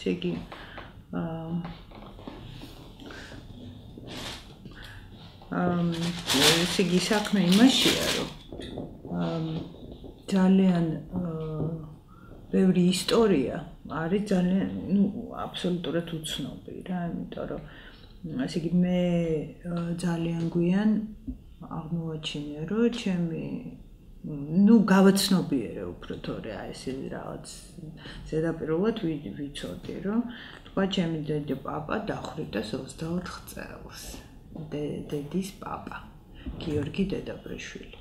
ესე იგი ესე იგი საქმე იმაშია, რომ ძალიან ბევრი ისტორია არის ძალიან, აბსოლუტურად უცნობი რა, იმიტომ რომ ესე იგი მე ძალიან გვიან აღმოვაჩინე, რომ ჩემი გავაცნობიერე უფრო თორე აი ეს რაღაც ზედაპირულად ვიცოდი, რომ თქვა ჩემი დედა პაპა დახვრიტა 24 წელს. დედის პაპა, გიორგი დედაბრიშვილი.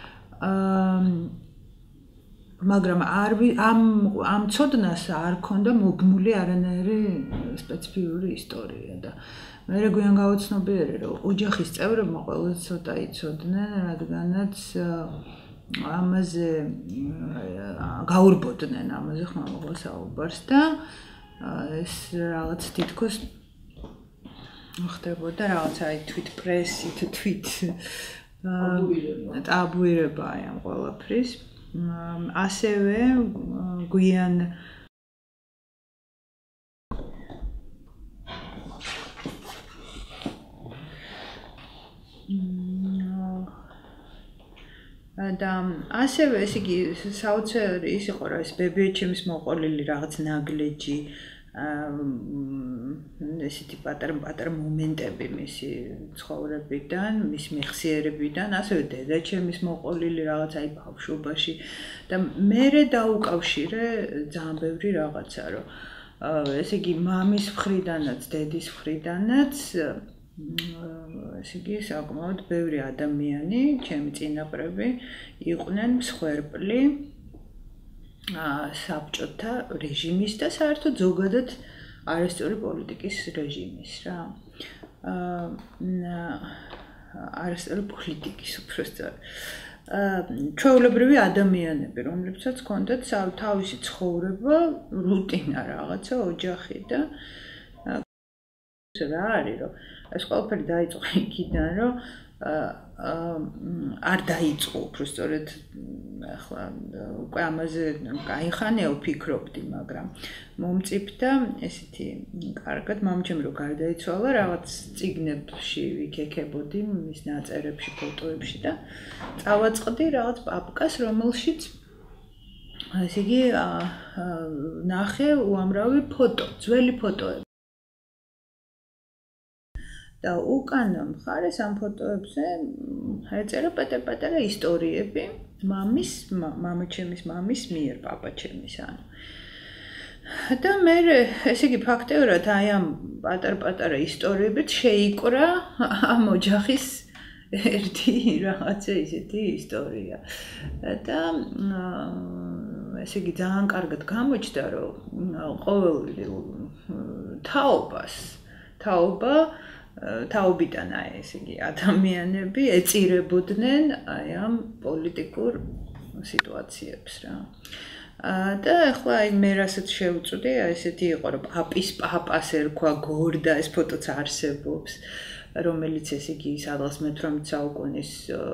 მაგრამ ამ ცოდნას არ ქონდა მოგმული არანაირი სპეციფიური ისტორია და მე გვიან გავაცნობიერე, რომ ოჯახის წევრებმა ყველაზე ცოტა იცოდნენ, რადგანაც ამაზე გაურბოდნენ ამაზე ხმამაღლა საუბარს და ეს რაღაც თითქოს ხდებოდა რაღაცა თვით პრესით, თვით ტაბუირება ამ ყველაფრის. ასევე გვიან და ასევე ესე იგი საოცარი ის იყო რა ეს ბებიაჩემის მოყოლილი რაღაც ნაგლეჯი ესეთი პატარა მომენტები მისი ცხოვრებიდან, მის მეხსიერებიდან, ასევე დედაჩემის მოყოლილი რაღაც აი ბავშვობაში და მერე დაუკავშირე ძალიან ბევრი რაღაცა, რომ ესე იგი მამის მხრიდანაც, დედის მხრიდანაც ესე იგი საკმაოდ ბევრი ადამიანი, ჩემი წინაპრები იყვნენ მსხვერპლი საბჭოთა რეჟიმის და საერთოდ ზოგადად არასწორი პოლიტიკის რეჟიმის რა. არასწორი პოლიტიკის უბრალოდ ჩვეულებრივი ადამიანები, რომლებსაც ჰქონდათ თავისი ცხოვრება, რუტინა რაღაცა, ოჯახი და რა არის, რომ ეს ყველაფერი დაიწყო იქიდან, რომ არ დაიწყო უბრალოდ ახლა უკვე ამაზე კაიხანეო ფიქრობდი, მაგრამ მომწიფდა ესეთი კარგად მამჩემ რო გარდაიცვალა რაღაც წიგნებში ვიქექებოდი მის ნაწერებში, ფოტოებში და წავაწყდი რაღაც პაპკას, რომელშიც ესე იგი ნახე უამრავი ფოტო, ძველი ფოტოები. და უკან მხარეს ამ ფოტოებზე ეწერა პატარ-პატარა ისტორიები მამაჩემის მამის მიერ, პაპაჩემის ანუ. და მე ესე იგი ფაქტიურად აი ამ პატარ-პატარა ისტორიებით შეიკრა ამ ოჯახის ერთი რაღაცა ისეთი ისტორია. და ესე იგი ძალიან კარგად გამოჩნდა, რომ ყოველ თაობიდან აი ესე იგი ადამიანები ეწირებოდნენ აი ამ პოლიტიკურ სიტუაციებს რა. და ახლა აი მე რასაც შევწვდი, აი ესეთი იყო, რომ პაპის პაპას ერქვა გორდა, ეს ფოტოც არსებობს, რომელიც ესე იგი სადღაც მე-18 საუკუნის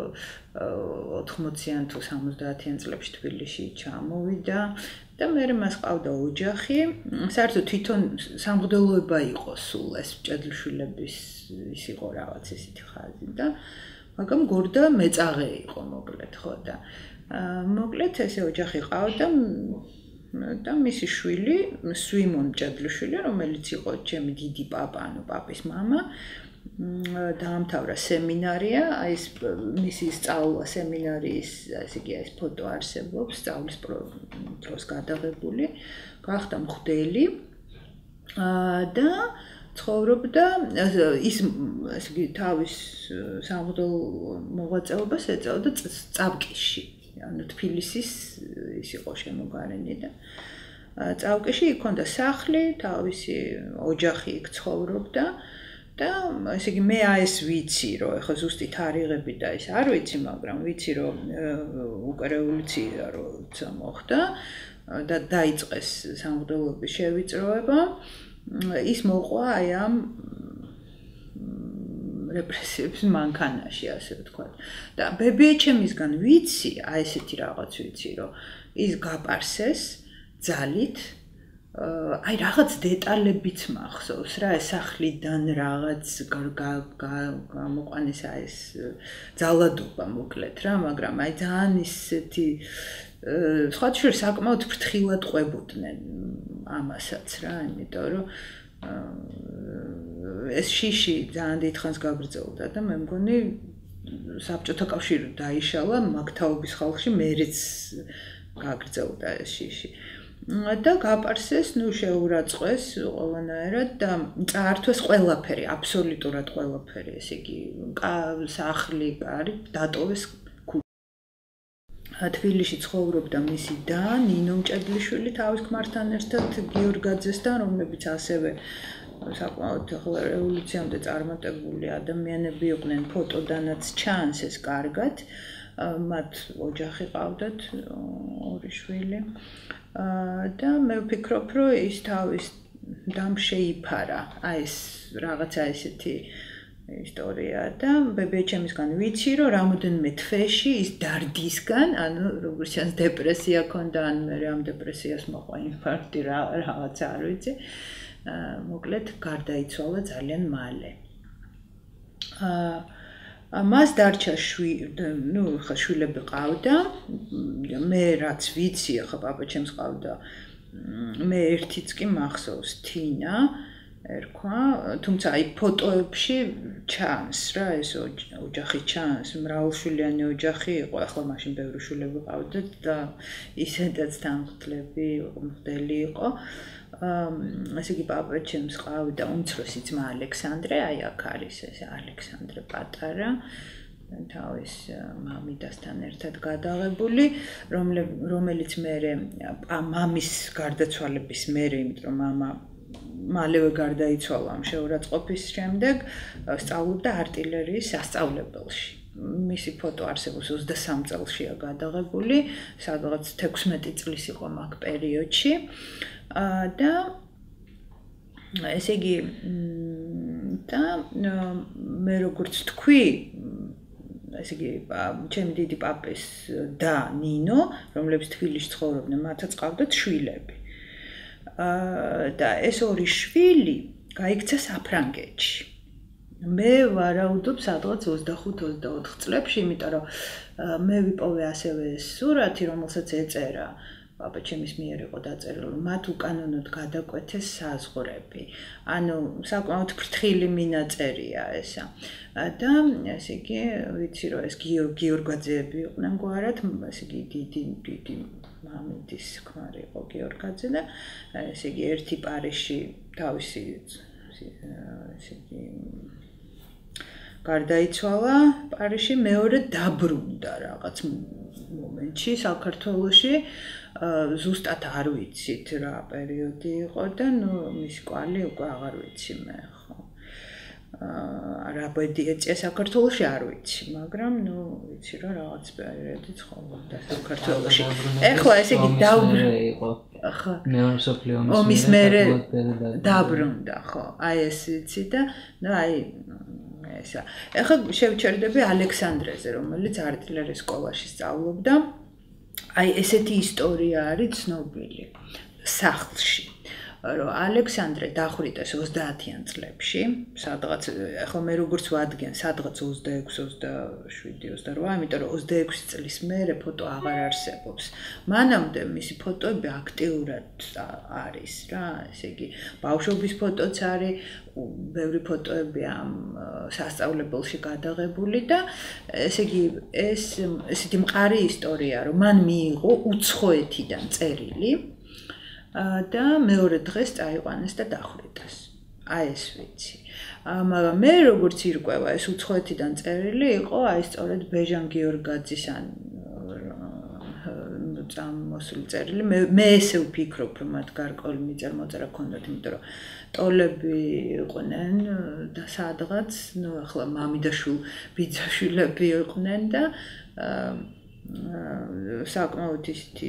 80-იან თუ 70-იან წლებში თბილისში ჩამოვიდა და მე მას ყავდა ოჯახი, საერთოდ თვითონ სამღვდელოება იყო სულ ეს ჭედლიშვილების ის იყო რაღაც ესეთი ხაზი და მაგრამ გორდა მეწაღე იყო მოკლედ ხო და მოკლედ ესე ოჯახი ყავდა და მისი შვილი სვიმონ ჭედლიშვილი, რომელიც იყო ჩემი დიდი პაპა, ანუ პაპის მამა, დაამთავრა სემინარია, აი ეს მისი სწავლა სემინარიის, ესე იგი ეს ფოტო არსებობს, სწავლის დროს გადაღებული, გახდა მღვდელი და ცხოვრობდა ის ესე იგი თავის სამღვდელო მოღვაწეობას ეწეოდა წავკიში, ანუ თბილისის ის იყო შემოგარენი და წავკიში იქ ჰქონდა სახლი, თავისი ოჯახი იქ ცხოვრობდა და ესე იგი მე ეს ვიცი, რომ ეხლა ზუსტი თარიღები და ის არ ვიცი, მაგრამ ვიცი, რომ უკვე რევოლუცია როცა მოხდა და დაიწყეს სამღვდელოების შევიწროება, ის მოყვა აი ამ რეპრესიების მანქანაში, ასე ვთქვათ. და ბებიაჩემისგან ვიცი, აი ესეთი რაღაც ვიცი, რომ ის გაპარსეს ძალით აი რაღაც დეტალებიც მახსოვს რა ეს სახლიდან რაღაც გამოყვანეს აი ეს ძალადობა მოკლედ რა მაგრამ აი ძალიან ისეთი სხვათა საკმაოდ ფრთხილად ყვებოდნენ ამასაც რა იმიტომ რომ ეს შიში ძალიან დიდხანს გაგრძელდა და მე მგონი საბჭოთა კავშირი დაიშალა მაგთაობის ხალხში მერეც გაგრძელდა ეს შიში და გაპარსეს, შეურაცხყვეს ყველანაირად და წაართვეს ყველაფერი, აბსოლუტურად ყველაფერი, ესე იგი, სახლი, კარი დატოვეს თბილისში ცხოვრობდა მისი და ნინო მჭედლიშვილი თავის ქმართან ერთად გიორგაძესთან, რომლებიც ასევე საკმაოდ რევოლუციამდე წარმატებული ადამიანები იყვნენ, ფოტოდანაც ჩანს ეს კარგად. მათ ოჯახი ყავდათ, ორი შვილი. და მე ვფიქრობ, რომ ის თავის დამ შეიფარა. აი ეს რაღაცა ესეთი ისტორია და ბებიაჩემისგან ვიცი, რომ რამოდენიმე თვეში ის დარდისგან, ანუ როგორც ჩანს დეპრესია ჰქონდა, ან მე ამ დეპრესიას მოყვა ინფარქტი რაღაც არ ვიცი. მოკლედ გარდაიცვალა ძალიან მალე. მას დარჩა შვილები ყავდა, მე რაც ვიცი, ახლა პაპაჩემს ყავდა, მე ერთიც კი მახსოვს თინა, ერქვა, თუმცა აი ფოტოებში ჩანს რა, ეს ოჯახი ჩანს, მრავალშვილიანი ოჯახი იყო, ახლა მაშინ ბევრი შვილები ყავდათ და ისედაც თანხმდლები, მღვდელი იყო. ასე იგი პაპაჩემს ყავდა უმცროსი ძმა ალექსანდრე, აი აქ არის ეს ალექსანდრე პატარა, თავის მამიდასთან ერთად გადაღებული, რომელიც მერე მამის გარდაცვალების მერე, იმიტომ რომ მამა მალევე გარდაიცვალა ამ შეურაცხყოფის შემდეგ, სწავლობდა артиლერიის სასწავლებელში. მისი ფოტო არსებობს 23 წელშია გადაღებული, სადღაც 16 წლის იყო მაგ პერიოდში. და ესე იგი და მე როგორც თქვი, ესე იგი ჩემი დიდი პაპის და ნინო, რომლებიც თბილისში ცხოვრობდნენ, მათაც ყავდათ შვილები. და ეს ორი შვილი გაიქცა საფრანგეთში. მე ვარაუდობ სადღაც 25-24 წლებში, იმიტომ რომ მე ვიპოვე ასევე ეს სურათი, რომელსაც ეწერა პაპაჩემის მიერ იყო დაწერილი, მათ უკანონოდ გადაკვეთეს საზღვრები. ანუ საკმაოდ ფრთხილი მინაწერია ესა. და ესე იგი, ვიცი რომ ეს გიორგაძეები იყვნენ გვარად, ესე იგი დიდი მამიდის ქმარი იყო გიორგაძე და ესე იგი ერთი პარიზში თავისი ესე იგი გარდაიცვალა პარიზში, მეორე დაბრუნდა რაღაც მომენტში საქართველოში. ზუსტად არ ვიცით რა პერიოდი იყო და მისი კვალი უკვე აღარ ვიცი მე ხო. რა ბედი ეწია საქართველოში არ ვიცი, მაგრამ ვიცი რომ რაღაც პერიოდი ცხოვრობდა საქართველოში. ეხლა ესე იგი ხო. მეორე მსოფლიო ომის მერე დაბრუნდა ხო. აი ეს ვიცი და აი ესა. ეხლა შევჩერდები ალექსანდრეზე, რომელიც артиლერიის სკოლაში სწავლობდა. აი ესეთი ისტორია არის ცნობილი სახლში, რომ ალექსანდრე დახვრიტეს 30-იან წლებში, სადღაც ახლა მე როგორც ვადგენ, სადღაც 26, 27, 28, იმიტომ რომ 26 წლის მერე ფოტო აღარ არსებობს. მანამდე მისი ფოტოები აქტიურად არის რა, ესე იგი, ბავშვობის ფოტოც არის, ბევრი ფოტოები ამ სასწავლებელში გადაღებული და ესე იგი ესეთი მყარი ისტორია, რომ მან მიიღო უცხოეთიდან წერილი და მეორე დღეს წაიყვანეს და დახვრიტეს. აი ეს ვიცი. მაგრამ მე როგორც ირკვევა ეს უცხოეთიდან წერილი იყო, აი სწორედ ბეჟან გიორგაძის ან წამოსული წერილი. მე ესე ვფიქრობ, რომ მათ გარკვეული მიწერ-მოწერა ჰქონდათ, იმიტომ რომ ტოლები იყვნენ და სადღაც, ახლა მამი და ბიძაშვილები იყვნენ და საკმაოდ ისეთი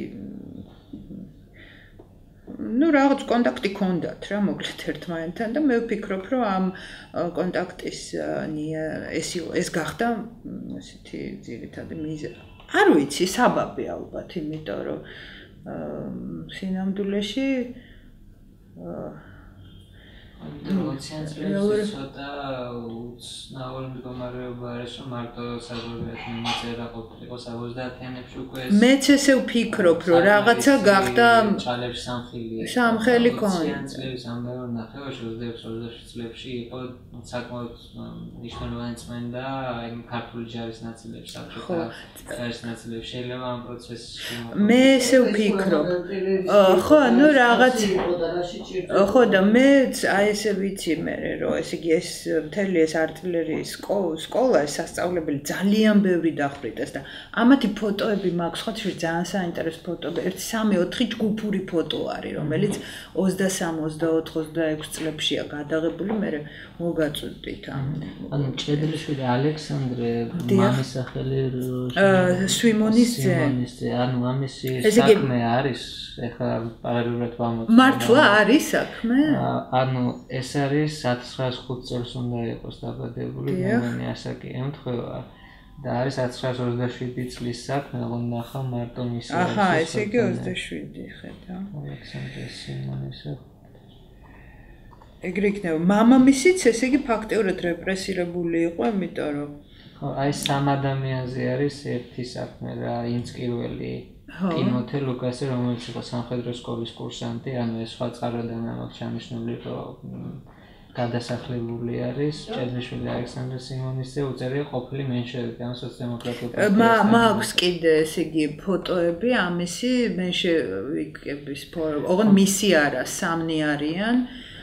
რაღაც კონტაქტი ჰქონდათ რა, მოკლედ ერთმანეთთან და მე ვფიქრობ, რომ ამ კონტაქტის ეს გახდა ესეთი ძირითადი მიზეზი. არ ვიცი, საბაბი ალბათ, იმიტომ რომ სინამდვილეში Ოციანწლების ცოტა უცნაური მდგომარეობა არის, რომ მარტო საზოგადოებრივად მიმოწერა ყოფილიყო 70-იანებში უკვე მეც ესე ვფიქრობ, რომ რაღაცა გახდა ჭალებში სამხილი. სამხელი ქონდა. ოციანწლების ამბავი ნახევარში 26-27 წლებში იყო საკმაოდ მნიშვნელოვანი წმენდა იმ ქართული ჯარის ნაწილებში, საბჭოთა ჯარის ნაწილებში. შეიძლება ამ პროცესში მე ესე ვფიქრობ. ხო, ну რაღაც ხო და მეც აი ესე ვიცი მე რომ ესე იგი ეს მთელი ეს артиллерიის სკოლა ეს სასწავლებელი ძალიან ბევრი დახვრიტეს და ამათი ფოტოები მაქვს ხო ძალიან საინტერესო ფოტოები 1-3-4 ჯგუფური ფოტო არის რომელიც 23-24-26 წლებშია გადაღებული მე მოგაწვდით ამ ანუ ჭედლიშვილი ალექსანდრე მამის სახელი სვიმონის ძე ანუ ამისი საქმე არის ეხლა პარალელურად ვამოწმე მართლა არის საქმე ანუ ეს არის 1905 წელს უნდა იყოს დაბადებული გერმანია ასაკი ემთხვევა და არის 1927 წლის საქმე ნახა მარტო მისი აჰა ესე იგი 27 ხედა ალექსანდრე სიმონისა ეგრე იქნება მამამისიც ესე იგი ფაქტიურად რეპრესირებული იყო იმიტომ რომ ხო აი სამ ადამიანზე არის ერთი საქმე რა ინსკირველი ტიმოთე ლუკასი რომელიც იყო სამხედრო სკოლის კურსანტი ანუ ეს სხვა წყაროდან აქვს ჩამოშნული რომ გადასახლებული არის ჭედლიშვილი ალექსანდრე სიმონისზე უწერია ყოფილი მენშევიკი ან სოციალ-დემოკრატიული პარტიის მაქვს კიდე ესე იგი ფოტოები ამისი მენშევიკების ოღონდ მისი არა სამნი არიან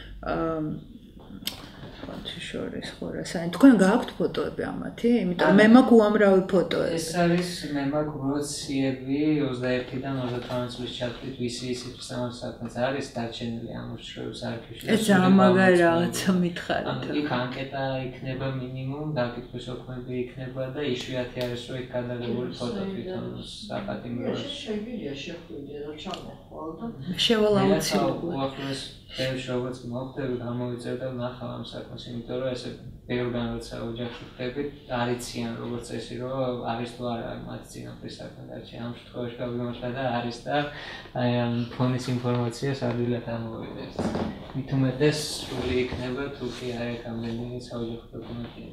შორის ხო რა საერთოდ თქვენ გააქვთ ფოტოები ამათი? იმიტომ მე მაქვს უამრავი ფოტოები. ეს არის მე მაქვს როციები 21-დან 28 წლის ჩათვლით ვისი საქმეც არის დარჩენილი ამ შრევის არქივში. ეს ამაგარი რაღაცა მითხარით. იქ ანკეტა იქნება მინიმუმ, დაკითხვის ოქმები იქნება და იშვიათი არის რომ იქ გადაღებული ფოტო თვითონ საპატიმროში. შეგვიძლია შეხვიდე და ჩამოხვალ და შევალაუცილებლად. ეს როგორც მოხდება გამოვიწერდა ნახავ ამ საქმეს იმიტომ რომ ესე ბევრგან როცა ოჯახში ხდებით არიციან როგორც წესი რომ არის თუ არა მათ წინაპრის საქმე და ამ შემთხვევაში გავიმართლა და არის და აი ამ ფონის ინფორმაციას ადვილად ამოვიდეს მით უმეტეს სრული იქნება თუ კი არის რამდენიმე საოჯახო დოკუმენტი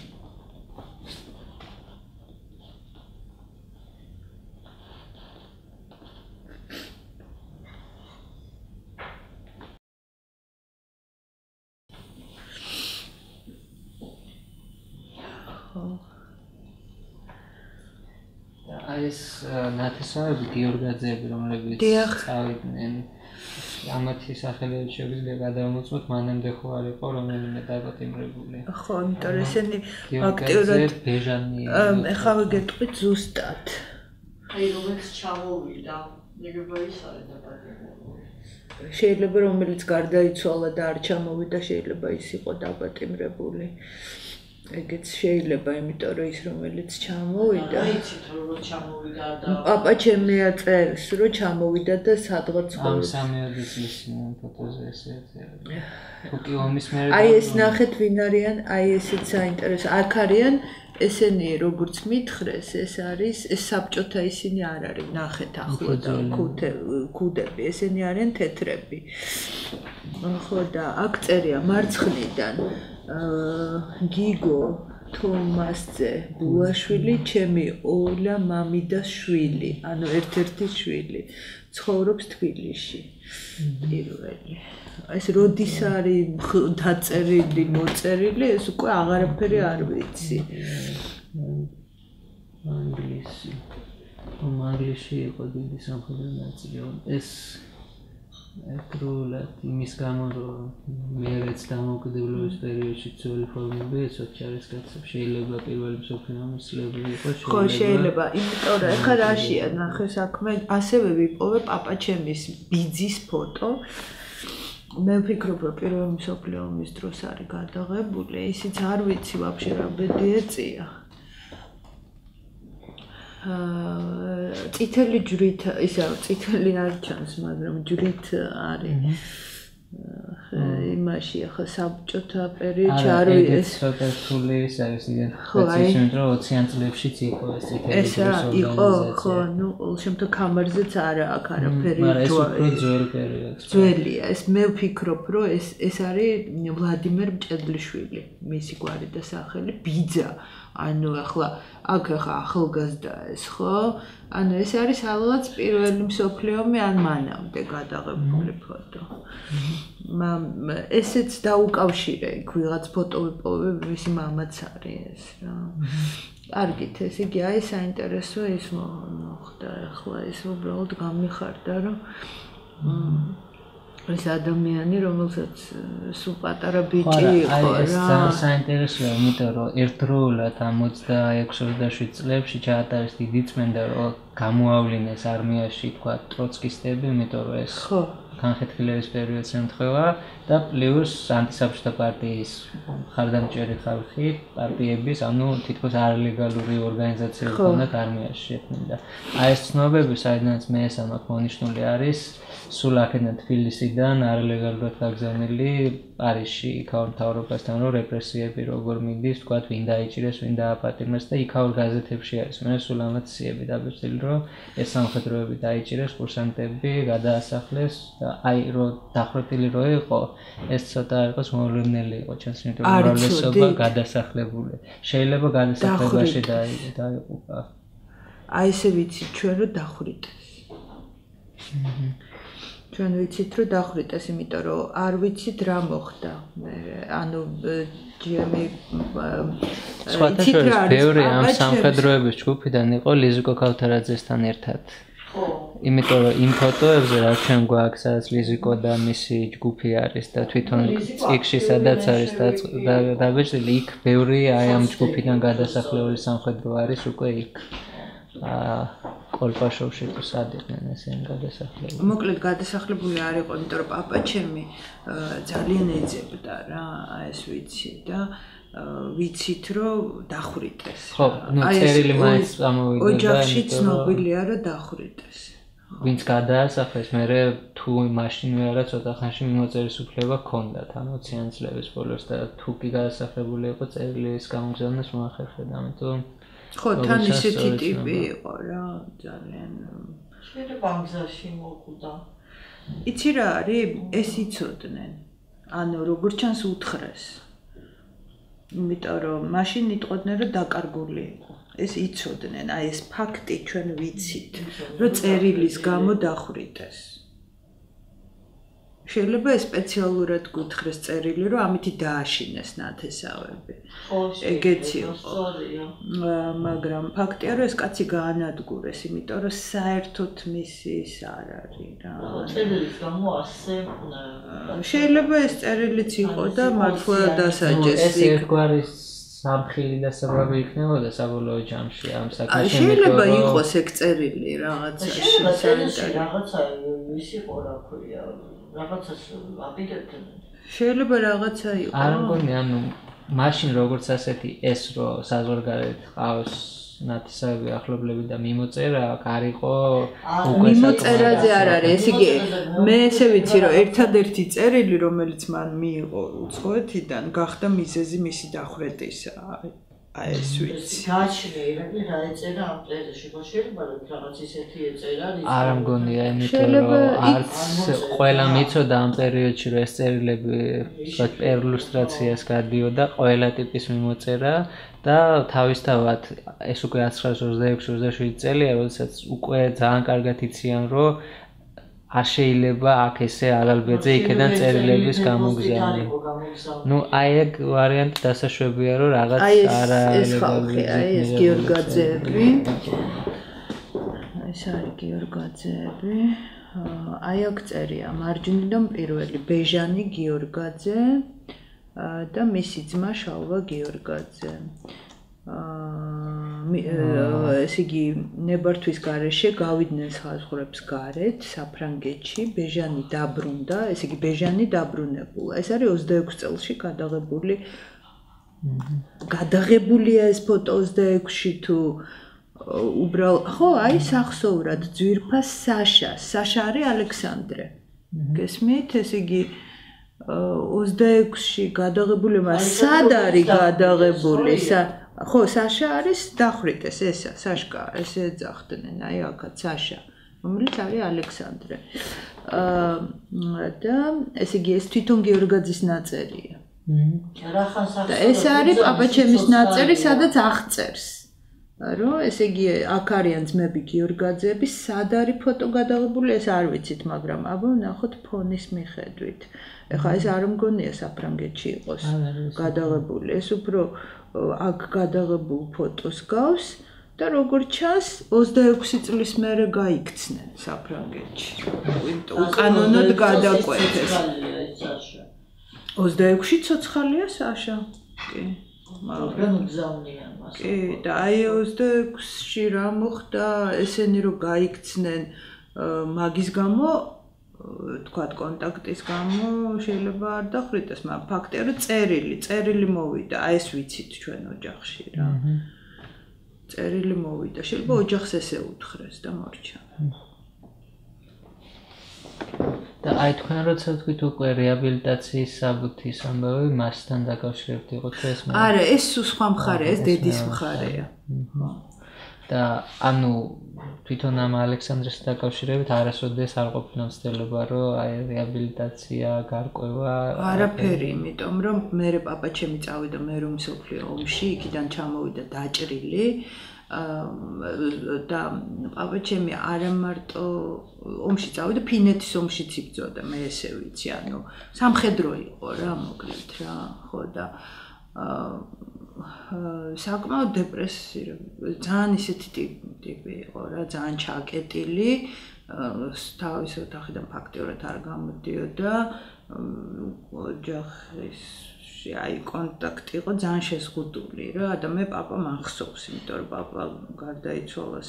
ეს ნათესავები გიორგაძეები რომლებიც წავიდნენ ამათი სახელებით შეგვიძლია გადავამოწმოთ მანამდე ხო არ იყო რომელიმე დაპატიმრებული ხო იმიტომ რომ ესენი აქტიურად ბეჟანი ეხლა ვიგეტყვით ზუსტად აი რომელიც ჩამოვიდა ნეგება ის არის დაპატიმრებული შეიძლება რომელიც გარდაიცვალა და არ ჩამოვიდა შეიძლება ის იყო დაპატიმრებული ეგეც შეიძლება იმიტომ რომ ის რომელიც ჩამოვიდა აიცით რომ ჩამოვიდა და პაპა ჩემი აწერს რომ ჩამოვიდა და სადღაც ამ 3 წლის ფოტოზე ესეა თუკი ომის მერე აი ეს ნახეთ ვინ არიან აი ესეც საინტერესო აქ არიან ესენი როგორც მითხრეს ეს არის ეს საბჭოთა ისინი არ არის ნახეთ ახლა და ქუდები ესენი არიან თეთრები ხო და აქ წერია მარცხნიდან გიგო თომასძე ბულაშვილი ჩემი ოლა მამიდას შვილი ანუ ერთ-ერთი შვილი ცხოვრობს თბილისში პირველი ეს როდის არის დაწერილი მოწერილი ეს უკვე აღარაფერი არ ვიცი ანგლისში იყო დიდი სამხედრო ნაწილი ეს ეკრულად იმის გამო რომ მეც დამოუკიდებლობის პერიოდში ძველი ფორმები ეცოთ ჯარისკაცებს შეიძლება პირველი მსოფლიო ომის წლები იყო ხო შეიძლება იმიტომ რომ ეხლა რაშია ნახე საქმე ასევე ვიპოვე პაპაჩემის ბიძის ფოტო მე ვფიქრობ რომ პირველი მსოფლიო ომის დროს არის გადაღებული ისიც არ ვიცი ვაფშე რა ბედი ეწია წითელი ჯვრით ისა წითელი არ ჩანს მაგრამ ჯვრით არის იმაში ახლა საბჭოთა პერიოდში არ ვიცი ეს ცოტა რთული ის არის იდენტიფიკაციის იმიტომ რომ 20-იან წლებშიც იყო ეს წითელი ჯვრის ორგანიზაცია იყო ხო ნუ ყოველ შემთხვევაში კამარზეც არა აქ არაფერი მაგრამ ეს უფრო ძველი პერიოდია ძველია ეს მე ვფიქრობ რომ ეს არის ვლადიმერ მჭედლიშვილი მისი გვარი და სახელი ბიძა ანუ ახლა აქ ახლა ახალგაზრდა ეს ხო ანუ ეს არის ალბათ პირველი მსოფლიო ომი ან მანამდე გადაღებული ფოტო ესეც დაუკავშირე იქ ვიღაც ფოტო ვიპოვე მისი მამაც არის ეს რა კარგით ესე იგი აი საინტერესო ის მოხდა ახლა ეს უბრალოდ გამიხარდა რომ ეს ადამიანი რომელსაც სულ პატარა ბიჭი იყო რა ეს საინტერესოა იმიტომ რომ ერთდროულად ამ 26-27 წლებში ჩაატარეს დიდი წმენდა რომ გამოავლინეს არმიაში თქვა ტროცკისტები იმიტომ რომ ეს ხო განხეთქილების პერიოდს ემთხვევა და პლუს ანტისაბჭოთა პარტიის მხარდამჭერი ხალხი პარტიების ანუ თითქოს არალეგალური ორგანიზაციები ჰქონდათ არმიაში შექმნილი და აი ეს ცნობები საიდანაც მე ეს ამაქვს მონიშნული არის სულ აქედან თბილისიდან არალეგალურად გაგზავნილი პარიზში იქაურ მთავრობასთან რომ რეპრესიები როგორ მიდის თქვათ ვინ დაიჭირეს ვინ დააპატიმრეს და იქაურ გაზეთებში არის მე სულ ამათ სიები დაბეჭდილი რომ ეს სამხედროები დაიჭირეს კურსანტები გადაასახლეს და აი რომ დახრეტილი რო იყო ეს ცოტა იყოს მოვლენილი იყო ჩემს იმიტომ რომ უმრავლესობა გადასახლებული შეიძლება გადასახლებაში დაიღუპა აი ესე ვიცით ჩვენ რომ დახვრიტეს ჩვენ ვიცით რომ დახვრიტეს იმიტომ რომ არ ვიცით რა მოხდა მე ანუ ჯემი სხვათა ბევრი ამ სამხედროების ჯგუფიდან იყო ლიზიკო ქავთარაძესთან ერთად ხო იმიტომ რომ იმ ფოტოებზე რა ჩვენ გვაქვს სადაც ლიზიკო და მისი ჯგუფი არის და თვითონ წიგში სადაც არის დაბეჭდილი იქ ბევრი აი ამ ჯგუფიდან გადასახლებული სამხედრო არის უკვე იქ კოლპაშოვში თუ სად იყვნენ ესენი გადასახლებული მოკლედ გადასახლებული არ იყო იმიტომ რომ პაპა ჩემი ძალიან ეძებდა რა ეს ვიცი და ვიცით რომ დახვრიტეს ხო ნუ წერილი მაინც ამოვიდა და ოჯახში ცნობილია რომ დახვრიტეს ვინც გადაასახლეს მე თუ მაშინ ვერა ცოტა ხანში მიმოწერის უფლება ჰქონდათ ანუ 20-იან წლების ბოლოს და თუ კი გადასახლებული იყო წერილის გამოგზავნას მოახერხებდა ამიტომ ხო თან ისეთი ტიპი იყო რა ძალიან შეიძლება ამ გზაში მოკვდა იცი რა არის ეს იცოდნენ ანუ როგორც ჩანს უთხრეს იმიტომ რომ მაშინ იტყოდნენ რომ დაკარგული იყო ეს იცოდნენ აი ეს ფაქტი ჩვენ ვიცით რომ წერილის გამო დახვრიტეს შეიძლება სპეციალურად გუთხრეს წერილი რომ ამითი დააშინეს ნათესავები ეგეც იყო მაგრამ ფაქტია რომ ეს კაცი გაანადგურეს იმიტომ რომ საერთოდ მისი ის არ არის რა წერილის გამო ასე შეიძლება ეს წერილიც იყო და მართლა დასაჯეს ეს ერთგვარი სამხილი და საბაბი იქნებოდა საბოლოო ჯამში ამ საქმეში შეიძლება იყოს ეგ წერილი რაღაცაში რაღაცა ის იყო რა ქვია რაღაცას აპირებდნენ შეიძლება რაღაცა იყო არ მგონი ანუ მაშინ როგორც ასეთი ეს რომ საზღვარგარეთ ყავს ნათესავები ახლობლები და მიმოწერა არ იყო უკვე მიმოწერაზე არ არის ეს იგი მე ესე ვიცი რომ ერთადერთი წერილი რომელიც მან მიიღო უცხოეთიდან გახდა მიზეზი მისი დახვრეტისა აი ეს ვიცი გაჩნია რა ეწერა ამ წერილში ხო შეიძლება რომ რაღაც ისეთი ეწერა არ მგონია იმიტომ რომ არც ყველა მიცოდა ამ პერიოდში რომ ეს წერილები თქვათ პერლუსტრაციას გადიოდა ყველა ტიპის მიმოწერა და თავისთავად ეს უკვე 1926-27 წელია როდესაც უკვე ძალიან კარგად იციან რომ არ შეიძლება აქ ესე ალალბეძე იქიდან წერილების გამოგზავნა. ნუ აი ეგ ვარიანტი დასაშვებია რომ რაღაც არალეგალური აი ეს გიორგაძეები. ეს არის გიორგაძეები. აი აქ წერია მარჯვნიდან პირველი ბეჟანი გიორგაძე და მისი ძმა შალვა გიორგაძე. ეს იგი ნებართვის გარეშე გავიდნენ საზღვრებს გარეთ საფრანგეთში ბეჟანი დაბრუნდა ეს იგი ბეჟანი დაბრუნებულა ეს არის 26 წელში გადაღებულია ეს ფოტო 26-ში თუ უბრალოდ ხო აი სახსოვრად ძვირფას საშა არის ალექსანდრე გესმით ეს იგი 26-ში გადაღებული, სად არის გადაღებული? ხო, საშა არის დახვრიტეს ესა, საშკა, ესე ეძახდნენ, აი აქაც საშა, რომელიც არის ალექსანდრე. და ესე იგი ეს თვითონ გიორგაძის ნაწერია. და ეს არის პაპაჩემის ნაწერი, სადაც აღწერს. რომ ესე იგი აქ არიან ძმები გიორგაძეები, სად არის ფოტო გადაღებული, ეს არ ვიცით, მაგრამ აბა ნახოთ ფონის მიხედვით. ეხლა ეს არ მგონია საფრანგეთში იყოს გადაღებული, ეს უფრო აქ გადაღებულ ფოტოს გავს და როგორც ჩანს 26 წლის მერე გაიქცნენ საფრანგეთში. უკანონოდ გადაკვეთეს. 26-ში ცოცხალია საშა. კი. მაგრამ გზავნია მას. კი, და აი 26-ში რა მოხდა, ესენი რომ გაიქცნენ მაგის გამო, თქვათ კონტაქტის გამო, შეიძლება არ დახვრიტეს, მაგრამ ფაქტია რომ წერილი მოვიდა, აი ეს ვიცით ჩვენ ოჯახში რა. წერილი მოვიდა, შეიძლება ოჯახს ესე უთხრეს და მორჩა. და აი თქვენ როცა თქვით უკვე რეაბილიტაციის საბუთის ამბავი მასთან დაკავშირებით იყო თუ ეს? არა, ეს სხვა მხარეა, ეს დედის მხარეა. და ანუ თვითონ ამ ალექსანდრეს დაკავშირებით არასოდეს არ ყოფილა მცდელობა, რომ აი რეაბილიტაცია, გარკვევა არაფერი, იმიტომ რომ მე პაპაჩემი წავიდა მეორე მსოფლიო ომში, იქიდან ჩამოვიდა დაჭრილი. და პაპაჩემი არა მარტო ომში წავიდა, ფინეთის ომშიც იბრძოდა, მე ესე ვიცი, ანუ სამხედრო იყო რა, მოკლედ რა, ხო და საკმაოდ დეპრესირებული, ძალიან ისეთი ტიპი იყო რა, ძალიან ჩაკეტილი, თავის ოთახიდან ფაქტიურად არ გამოდიოდა, ოჯახის აი კონტაქტი იყო ძალიან შეზღუდული რა და მე პაპა მახსოვს, იმიტომ რომ პაპა გარდაიცვალა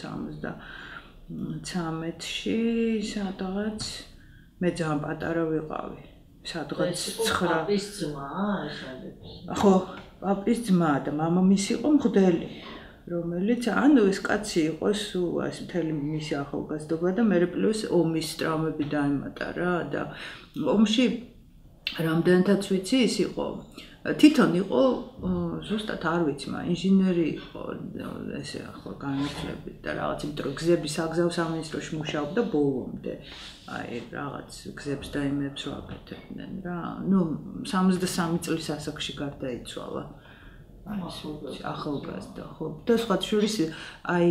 73-ში სადღაც მე ძალიან პატარა ვიყავი, სადღაც 9. პაპის ძმა ეს არის. ხო, პაპის ძმა და მამამისი იყო მღვდელი, რომელიც ანუ ეს კაცი იყო სულ ეს მთელი მისი ახალგაზრდობა და მე პლუს ომის ტრავმები დაემატა რა და ომში რამდენადაც ვიცი ის იყო თვითონ იყო ზუსტად არ ვიცი მაგრამ ინჟინერი იყო ესე ახლა განათლებით და რაღაც იმიტომ რომ გზების საგზაო სამინისტროში მუშაობდა ბოლომდე აი რაღაც გზებს და იმებს რო აკეთებდნენ რა ნუ 73 წლის ასაკში გარდაიცვალა ახალგაზრდა ხო და სხვა შორის აი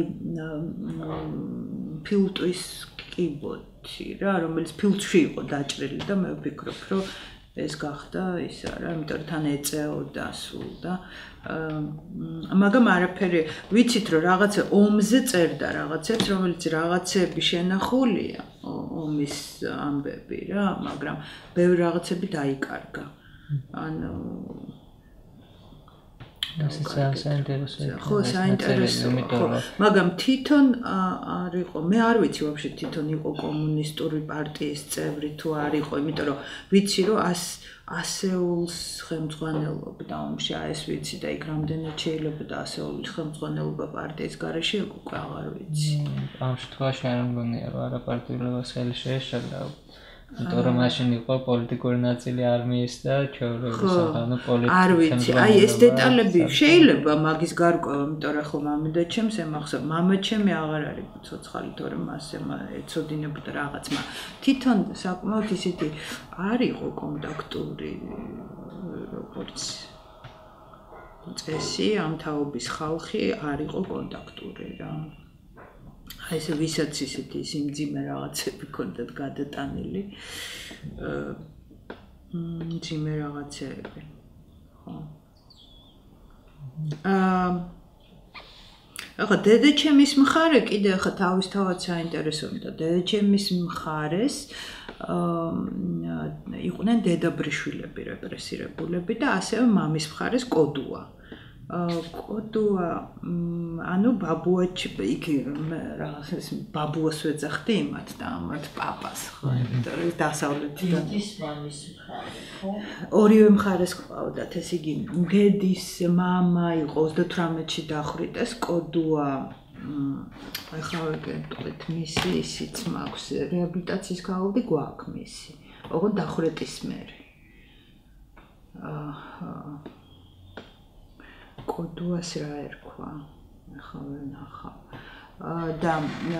ფილტვის კიბოთი რა რომელიც ფილტვში იყო დაჭრილი და მე ვფიქრობ რომ ეს გახდა ის არა, იმიტომ რომ თან ეწეოდა სულ და მაგრამ არაფერი ვიცით რომ რაღაცა ომზე წერდა რაღაცებს, რომელიც რაღაცები შენახულია ომის ამბები რა, მაგრამ ბევრი რაღაცები დაიკარგა. ანუ ხო, საინტერესო. მაგრამ თვითონ არ იყო, მე არ ვიცი ვაფშე თვითონ იყო კომუნისტური პარტიის წევრი თუ არ იყო, იმიტომ რომ ვიცი რომ ასეულს ხელმძღვანელობდა ომში, ეს ვიცი და იქ რამდენად შეიძლება და ასეულის ხელმძღვანელობა პარტიის გარეშე უკვე აღარ ვიცი. ამ შემთხვევაში არ მგონია რომ არაპარტიულობას ხელი შეეშალა. იმიტომ რომ მაშინ იყო პოლიტიკური ნაწილი არმიის და ჩვეულებრივი სახანო პოლიტიკა. არ ვიცი, აი ეს დეტალები შეიძლება მაგის გარკვევა, იმიტომ რომ ხო მამიდაჩემს ემახსოვს, მამაჩემი აღარ არის ცოცხალი, თორემ მასე ეცოდინებოდა რაღაც, მაგრამ თვითონ საკმაოდ ისეთი არ იყო კონტაქტური როგორც წესი, ამ თაობის ხალხი არ იყო კონტაქტური რა. აი ეს ვისაც ისეთი სიმძიმე რაღაცები ქონდათ გადატანილი მძიმე რაღაცები ხო ახლა დედაჩემის მხარე კიდე ახლა თავისთავად საინტერესოა დედაჩემის მხარეს იყვნენ დედაბრიშვილები რეპრესირებულები და ასევე მამის მხარეს კოდუა კოდუა ანუ ბაბუაჩი იქ რაღაცას ბაბუას ვეძახდი იმათ და ამათ პაპას ხო იმიტომ რომ დასავლეთიდან ის მამის მხარე ხო ორივე მხარეს ყავდათ ეს იგი დედის მამა იყო 38-ში დახვრიტეს კოდუა ახლა ვეკეთეთ მისი ისიც მაქვს რეაბილიტაციის გაუდი გვაქვს მისი ოღონდ დახვრეტის მერე კოდუას რა ერქვა ახლა ვერ ნახავ და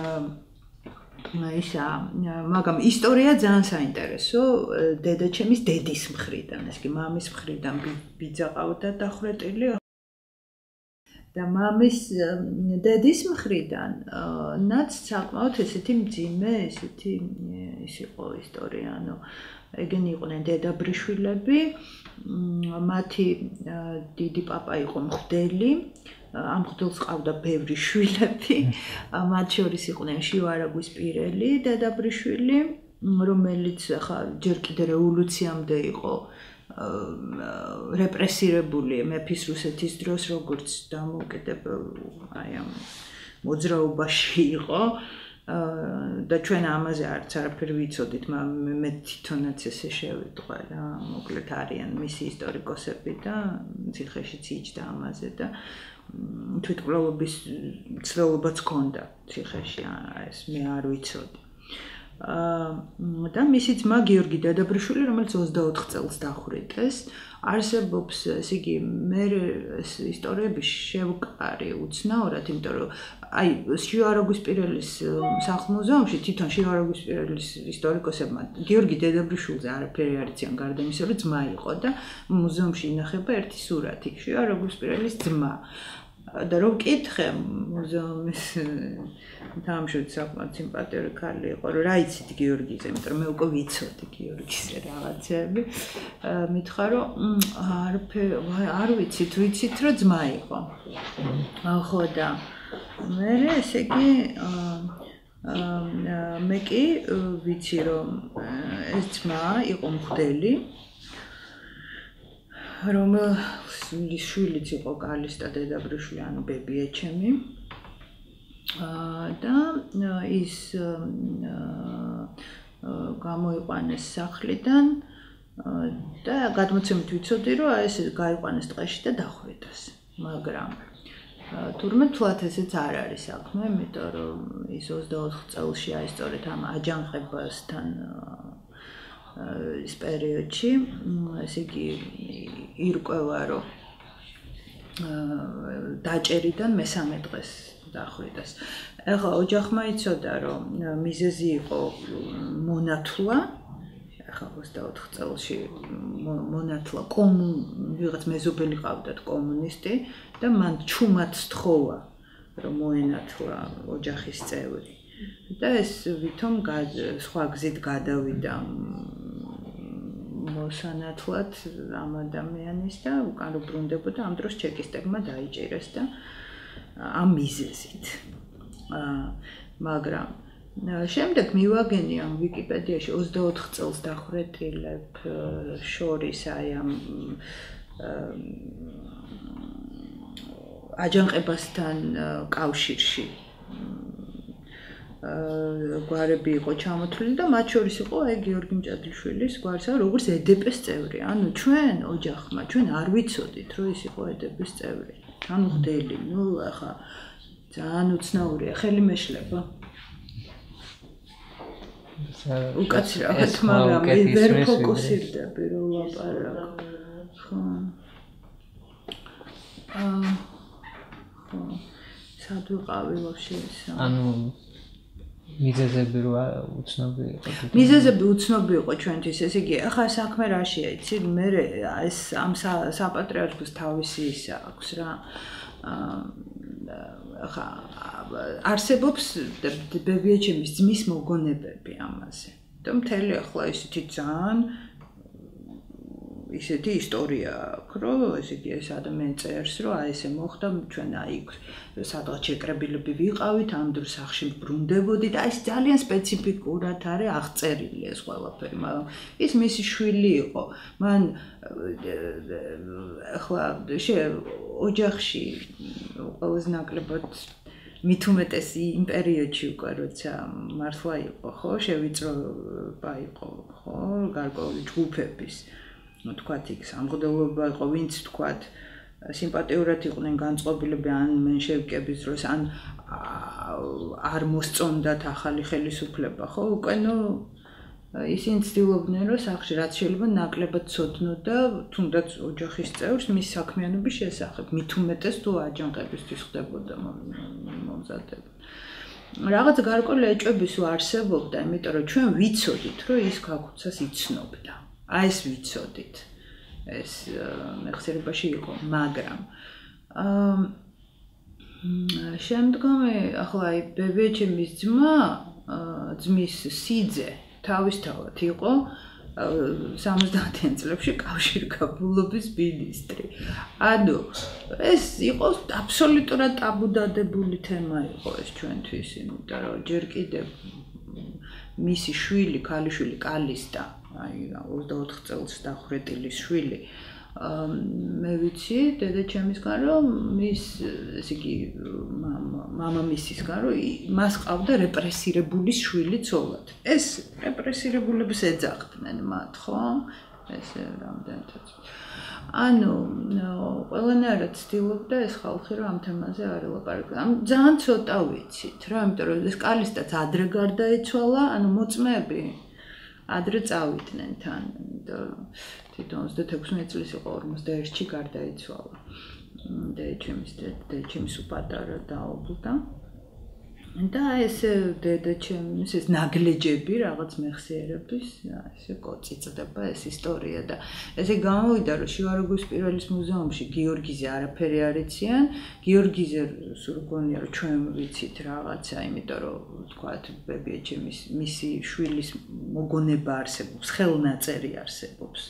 ისა მაგრამ ისტორია ძალიან საინტერესო დედაჩემის დედის მხრიდან ეს კი მამის მხრიდან ბიძა ყავდა დახვრეტილი და მამის დედის მხრიდან ნაც საკმაოდ ესეთი მძიმე ესეთი ის იყო ისტორია ანუ ეგენი იყვნენ დედაბრიშვილები მათი დიდი პაპა იყო მღვდელი ამ მღვდელს ყავდა ბევრი შვილები მათ შორის იყვნენ შივარაგვის პირელი დედაბრიშვილი რომელიც ახლა ჯერ კიდე რევოლუციამდე იყო რეპრესირებული მეფის რუსეთის დროს როგორც დამოუკიდებელ აი ამ მოძრაობაში იყო და ჩვენ ამაზე არც არაფერი ვიცოდით, მე თვითონაც ესე შევიტყვე რა, მოკლედ არიან მისი ისტორიკოსები და ციხეშიც იჯდა ამაზე და თვითმკვლელობის ცდილობაც ჰქონდა ციხეში, ეს მე არ ვიცოდი. და მისი ძმა გიორგი დედაბრიშვილი, რომელიც 24 წელს დახვრიტეს, არსებობს, ესე იგი, მე ეს ისტორიები შევკარი უცნაურად, იმიტომ რომ აი შივარაგვის პირელის სახლ-მუზეუმში თვითონ შივარაგვის პირელის ისტორიკოსებმა გიორგი დედაბრიშვილზე არაფერი არ იციან გარდა იმისა, რომ ძმა იყო და მუზეუმში ინახება ერთი სურათი, შივარაგვის პირელის ძმა. და რომ ვკითხე მუზეუმის დამშვიდ საკმაოდ სიმპათიური ქალი იყო, რომ რა იცით გიორგიზე, იმიტომ რომ მე უკვე ვიცოდი გიორგიზე რაღაცები. მითხრა რომ არ ვიცით, ვიცით რომ ძმა იყო. ხო და მე ესე იგი მე კი ვიცი რომ ეს ძმა იყო მღვდელი რომელის შვილიც იყო კალისტა დედაბრიშვილი, ანუ ბებიაჩემი. და ის გამოიყვანეს სახლიდან და გადმოცემით ვიცოდი, რომ ეს გაიყვანეს ტყეში და დახვრიტეს. მაგრამ თურმე თვლათ ესეც არ არის საქმე, იმიტომ რომ ის 24 წელში აი სწორედ ამ აჯანყებასთან ის პერიოდში, ესე იგი ირკვევა, რომ დაჭერიდან მესამე დღეს დახვრიტეს. ეხლა ოჯახმა იცოდა, რომ მიზეზი იყო მონათლა, ეხლა 24 წელში მონათლა ვიღაც მეზობელი ყავდათ კომუნისტი და მან ჩუმად სთხოვა, რომ მოენათლა ოჯახის წევრი. და ეს ვითომ სხვა გზით გადავიდა მოსანათლად ამ ადამიანის და უკან უბრუნდებოდა ამ დროს ჩეკისტებმა დაიჭირეს და ამ მიზეზით. მაგრამ შემდეგ მივაგენი ამ ვიკიპედიაში 24 წელს დახვრეტილებ შორის აი ამ აჯანყებასთან კავშირში გვარები იყო ჩამოთვლილი და მათ შორის იყო აი გიორგი მჭადლიშვილის გვარსა, როგორც ედეპეს წევრი. ანუ ჩვენ ოჯახმა, ჩვენ არ ვიცოდით, რომ ის იყო ედეპეს წევრი. ანუ მღვდელი, ნუ ახლა ძალიან უცნაურია, ხელი მეშლება. უკაცრავად, მაგრამ ვერ ფოკუსირდები რომ ლაპარაკო. ხო. ხო. სად ვიყავი ვაფშე ისა? ანუ მიზეზები რო უცნობი იყო. მიზეზები უცნობი იყო ჩვენთვის, ესე იგი, ახლა საქმე რაშია, იცი, მე ეს ამ საპატრიარქოს თავისი ისა აქვს რა. ახლა არსებობს ბებიაჩემის ძმის მოგონებები ამაზე. და მთელი ახლა ისეთი ძალიან ისეთი ისტორია აქვს, რომ ესე იგი ეს ადამიანი წერს, რომ აი ესე მოხდა, ჩვენ აი სადღაც შეკრებილები ვიყავით, ამ დროს სახში ბრუნდებოდით, აი ეს ძალიან სპეციფიკურად არის აღწერილი ეს ყველაფერი, მაგრამ ის მისი შვილი იყო. მან ახლა ოჯახში ყველაზე ნაკლებად მით უმეტეს იმ პერიოდში უკვე როცა მართლა იყო, ხო, შევიწროება იყო, ხო, გარკვეული ჯგუფების თქვათ იქ სამღვდელოება იყო, ვინც თქვათ სიმპათიურად იყვნენ განწყობილები ან მენშევიკების დროს, ან არ მოსწონდათ ახალი ხელისუფლება, ხო, უკვე ნუ ისინი ცდილობდნენ, რომ სახლში რაც შეიძლება ნაკლებად ცოდნო და თუნდაც ოჯახის წევრს მის საქმიანობის შესახებ, მით უმეტეს თუ აჯანყებისთვის ხდებოდა მომზადება. Რაღაც გარკვეული ეჭვები სულ არსებობდა, იმიტომ რომ ჩვენ ვიცოდით, რომ ის ქაქუცას იცნობდა. Აი ეს ვიცოდით. ეს მეხსიერებაში იყო, მაგრამ შემდგომი ახლა აი ბებიაჩემის ძმის სიძე თავისთავად იყო 70-იან წლებში კავშირგაბმულობის მინისტრი. ანუ ეს იყო აბსოლუტურად ტაბუდადებული თემა იყო ეს ჩვენთვის, იმიტომ რომ ჯერ კიდევ მისი შვილი, ქალიშვილი კალისტა, აი 24 წელს დახვრეტილის შვილი მე ვიცი დედაჩემისგან რომ მის ესე იგი მამამისისგან რომ მას ყავდა რეპრესირებულის შვილი ცოლად. ეს რეპრესირებულებს ეძახდნენ მათ, ხო? ეს რამდენადაც. ანუ ყველანაირად ცდილობდა ეს ხალხი რომ ამ თემაზე არ ელაპარაკოს. ძალიან ცოტა ვიცით რა, იმიტომ რომ ეს კალისტაც ადრე გარდაიცვალა, ანუ მოწმეები ადრე წავიდნენ თან. თვითონ 36 წლის იყო 41-ში გარდაიცვალა. დედაჩემის უპატარა დაობლდა. და ეს დედაჩემის ეს ნაგლეჯები რაღაც მეხსიერების, ესე კოწიწდება ეს ისტორია და ესე გამოვიდა რომ შივარაგუის პირველის მუზეუმში გიორგიზე არაფერი არ იციან. გიორგიზე სულ გონია რომ ჩვენ ვიცით რაღაცა, იმიტომ რომ თქვათ ბებიაჩემის მისი შვილის მოგონება არსებობს, ხელნაწერი არსებობს.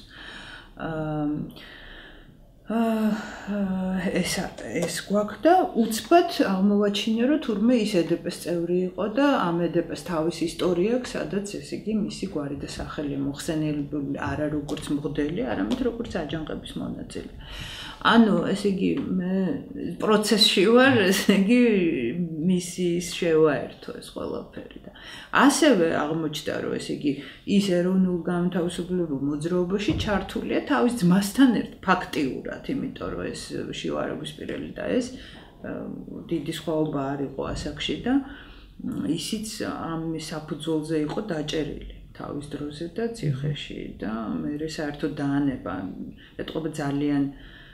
ეს გვაქვს და უცბად აღმოვაჩინე რომ თურმე ის ედეპეს წევრი იყო და ამ ედეპეს თავის ისტორია აქვს, სადაც ესე იგი მისი გვარი და სახელი მოხსენიებული არა როგორც მღვდელი, არამედ როგორც აჯანყების მონაწილე. ანუ ესე იგი მე პროცესში ვარ, ესე იგი მისის შევაერთო ეს ყველაფერი და ასევე აღმოჩნდა რომ ესე იგი ის ეროვნულ განმათავისუფლებელ მოძრაობაში ჩართულია თავის ძმასთან ერთ ფაქტიურად, იმიტომ რომ ეს შივარაგუის პირველი და ეს დიდი სხვაობა არ იყო ასაკში და ისიც ამ საფუძველზე იყო დაჭერილი თავის დროზე და ციხეში და მე საერთოდ დაანება ეტყობა ძალიან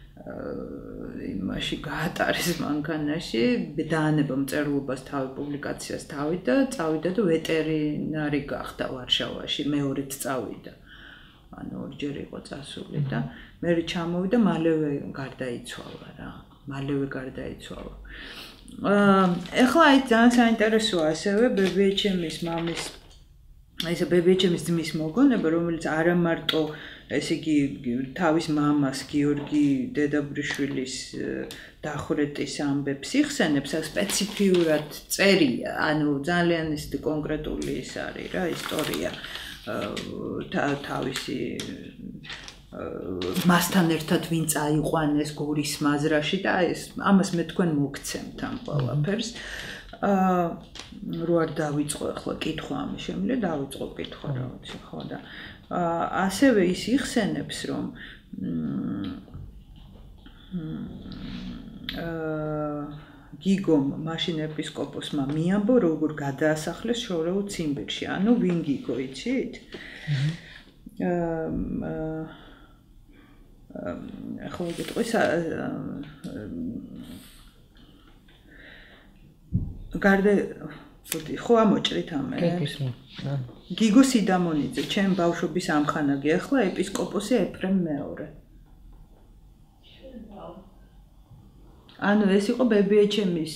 იმაში გაატარეს მანქანაში დაანება მწერლობას თავი პუბლიკაციას თავი და წავიდა და ვეტერინარი გახდა ვარშავაში მეორედ წავიდა ანუ ორჯერ იყო წასული და მე ჩამოვიდა მალევე გარდაიცვალა რა მალევე გარდაიცვალა ეხლა აი ძალიან საინტერესოა ასევე ბებიაჩემის მამის ესე ბებიაჩემის ძმის მოგონება რომელიც არა მარტო ესე იგი თავის მამას გიორგი დედაბრიშვილის დახვრეტის ამბებს იხსენებს, სპეციფიურად წერია, ანუ ძალიან ის კონკრეტული ის არის რა ისტორია თავისი მასთან ერთად ვინ წაიყვანეს გორის მაზრაში და ეს ამას მე თქვენ მოგცემთ ამ ყველაფერს. რო არ დავიწყო ახლა კითხვა ამის შემიძლია დავიწყო კითხვა რა ვიცი ხო და ასევე ის იხსენებს რომ გიგომ მაშინ ეპისკოპოსმა მიამბო როგორ გადაასახლეს შორეულ ციმბირში ანუ ვინ გიგო იცით ახლა გეტყვი გარდა ხო ამოჭრით ამე გიგო სიდამონიძე ჩემ ბავშვობის ამხანაგი ახლა ეპისკოპოსი ეფრემ მეორე ანუ ეს იყო ბებიაჩემის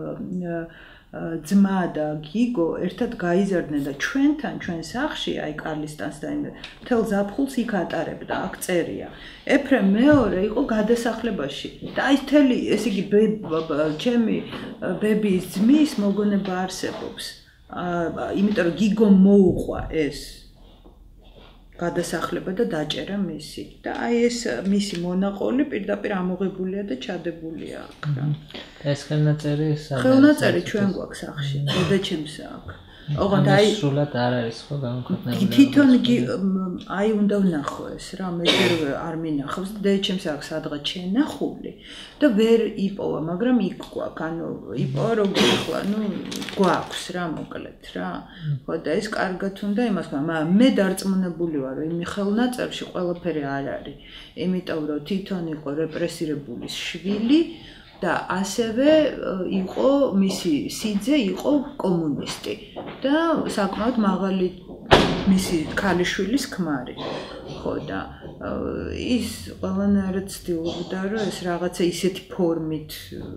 ძმა და გიგო ერთად გაიზარდნენ და ჩვენთან ჩვენ სახლში აი კარლისტანს და მთელ ზაფხულს იქ ატარებდა აქ წერია ეფრემ მეორე იყო გადასახლებაში და აი მთელი ესე იგი ჩემი ბებიის ძმის მოგონება არსებობს იმიტომ რომ გიგომ მოუყვა ეს გადასახლება და დაჭერა მისი და აი ეს მისი მონაყოლი პირდაპირ ამოღებულია და ჩადებულია აქ რა ეს ხელნაწერი ხელნაწერი ჩვენ გვაქვს სახში დედაჩემს აქვს ოღონდ აი სრულად არ არის ხო გამოქვეყნებული. თვითონ აი უნდა ვნახო ეს რა, მე ჯერ არ მინახავს და ჩემს აქ სადღაც შენახული და ვერ იპოვა, მაგრამ იქ გვაქვს, ანუ იპოვა როგორ ახლა, გვაქვს რა მოკლედ რა. ხო და ეს კარგად უნდა იმას, მაგრამ მე დარწმუნებული ვარ, რომ იმ ხელნაწერში ყველაფერი არ არის. იმიტომ რომ თვითონ იყო რეპრესირებულის შვილი და ასევე იყო მისი სიძე იყო კომუნისტი და საკმაოდ მაღალი მისი ქალიშვილის ქმარი. ხო და ის ყველანაირად ცდილობდა რომ ეს რაღაცა ისეთი ფორმით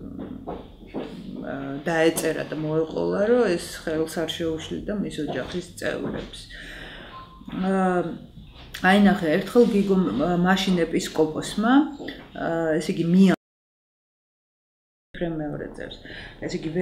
დაეწერა და მოეყოლა რომ ეს ხელს არ შეუშლიდა მის ოჯახის წევრებს. აი ნახე ერთხელ გიგო მაშინ ეპისკოპოსმა ესე იგი მეორე წელს. ესე იგი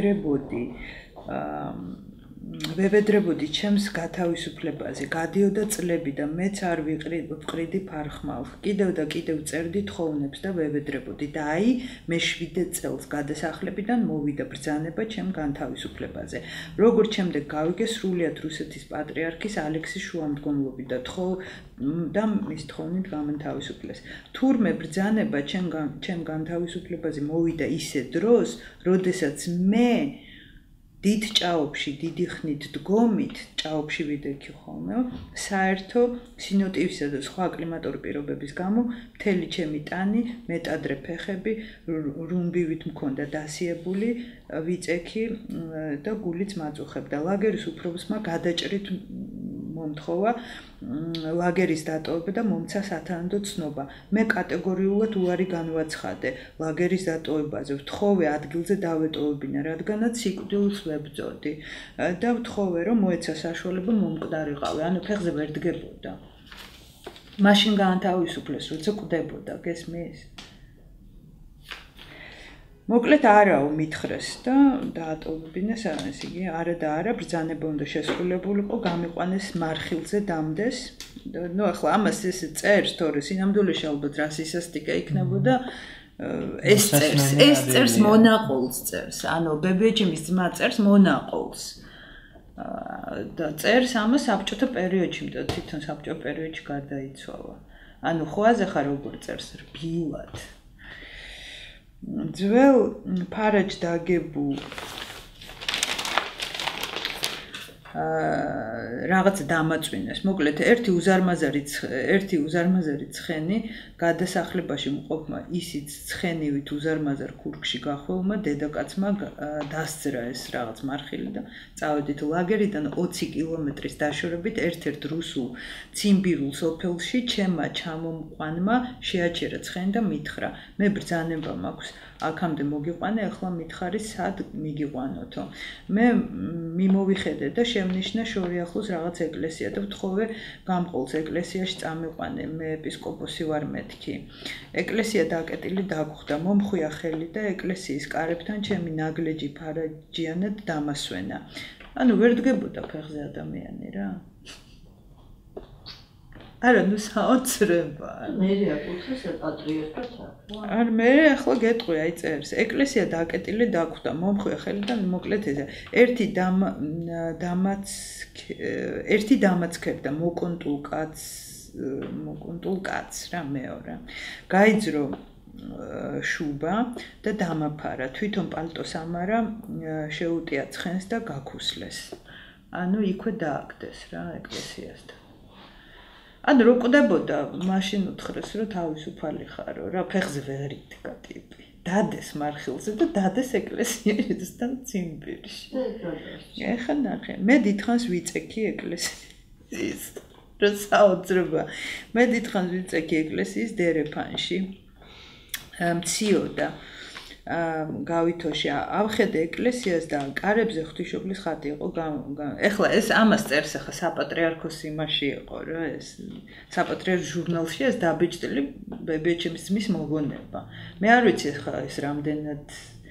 ვევედრებოდი ჩემს გათავისუფლებაზე. გადიოდა წლები და მეც არ ვიყრიდი ფარხმალს. კიდევ და კიდევ წერდი თხოვნებს და ვევედრებოდი და აი მე 7 წელს გადასახლებიდან მოვიდა ბრძანება ჩემ განთავისუფლებაზე. როგორც შემდეგ გავიგე სრულიად რუსეთის პატრიარქის ალექსის შუამდგომლობით და მის თხოვნით გამანთავისუფლეს. თურმე ბრძანება ჩემ განთავისუფლებაზე მოვიდა ისე დროს, როდესაც მე დიდ ჭაობში, დიდი ხნით დგომით, ჭაობში ვიდექი ხოლმე, საერთო სინოტივისა და სხვა კლიმატური პირობების გამო მთელი ჩემი ტანი, მეტადრე ფეხები, რუმბივით მქონდა დასიებული, ვიწექი და გულიც მაწუხებდა. ლაგერის უფროსმა გადაჭრით მომთხოვა ლაგერის დატოვება და მომცა სათანადო ცნობა. მე კატეგორიულად უარი განვაცხადე ლაგერის დატოვებაზე. ვთხოვე ადგილზე დავეტოვებინა, რადგანაც სიკვდილს ვებრძოდი და ვთხოვე რომ მოეცა საშუალება მომკვდარიყავი. ანუ ფეხზე ვერ დგებოდა. მაშინ გაანთავისუფლეს, როცა კვდებოდა, გესმის? მოკლედ არაო მითხრეს და დაატოვებინეს, ესე იგი, არა და არა, ბრძანება უნდა შესრულებულიყო, გამიყვანეს მარხილზე დამდეს. ახლა ამას ესე წერს, თორე სინამდვილეში ალბათ რასისასტიკა იქნებოდა. ეს წერს მონაყოლს წერს. ანუ ბებიაჩემის ძმა წერს მონაყოლს. და წერს ამას საბჭოთა პერიოდში, და თვითონ საბჭოთა პერიოდში გარდაიცვალა. ანუ ხოაზე ხარ როგორ წერს რბილად. ძველ ფარაჯ დაგებულ რაღაც დამაწვინეს. მოკლედ ერთი უზარმაზარი ცხენი გადასახლებაში მყოფმა ისიც ცხენივით უზარმაზარ ქურქში გახველმა დედაკაცმა დასძრა ეს რაღაც მარხილი და წავედით ლაგერიდან 20 კილომეტრის დაშორებით ერთ-ერთ რუსულ ციმბირულ სოფელში ჩემმა ჩამომყვანმა შეაჩერა ცხენი და მითხრა მე ბრძანება მაქვს აქამდე მოგიყვანე, ახლა მითხარი სად მიგიყვანოთო. მე მიმოვიხედე და შემნიშნე შორი ახლოს რაღაც ეკლესია და ვთხოვე გამყოლს ეკლესიაში წამიყვანე, მე ეპისკოპოსი ვარ მეთქი. ეკლესია დაკეტილი დაგხვდა, მომხვია ხელი და ეკლესიის კარებთან ჩემი ნაგლეჯი ფარაჯიანად დამასვენა. ანუ ვერ დგებოდა ფეხზე ადამიანი რა. არა, საოცრება. მე აკუთეს პატრიოტად. არ მე ახლა გეტყვი, აი წერს. ეკლესია დაკეტილი დაგხვდა, მომხვია ხელი და მოკლედ ეზე. ერთი დამაცქებდა მოკონტულ კაცს რა მეორე. გაიძრო შუბა და დამაფარა. თვითონ პალტოს ამარა, შეუტია ცხენს და გაქუსლეს. ანუ იქვე დააგდეს რა ეკლესიასთან. ანუ რო კვდებოდა, მაშინ უთხრეს, რომ თავისუფალი ხარო, რა ფეხზე ვერ იდგა ტიპი. დადეს მარხილზე და დადეს ეკლესიასთან ციმბირში. ეხლა ნახე, მე დიდხანს ვიწექი ეკლესიის. რო საოცრება. მე დიდხანს ვიწექი ეკლესიის დერეფანში. მციოდა. გავითოში ავხედე ეკლესიას და კარებზე ღვთისმშობლის ხატი იყო. ეხლა ეს ამას წერს ახლა საპატრიარქოს იმაში იყო რა ეს საპატრიარქოს ჟურნალში ეს დაბეჭდილი ბებიაჩემის ძმის მოგონება. მე არ ვიცი ახლა ეს რამდენად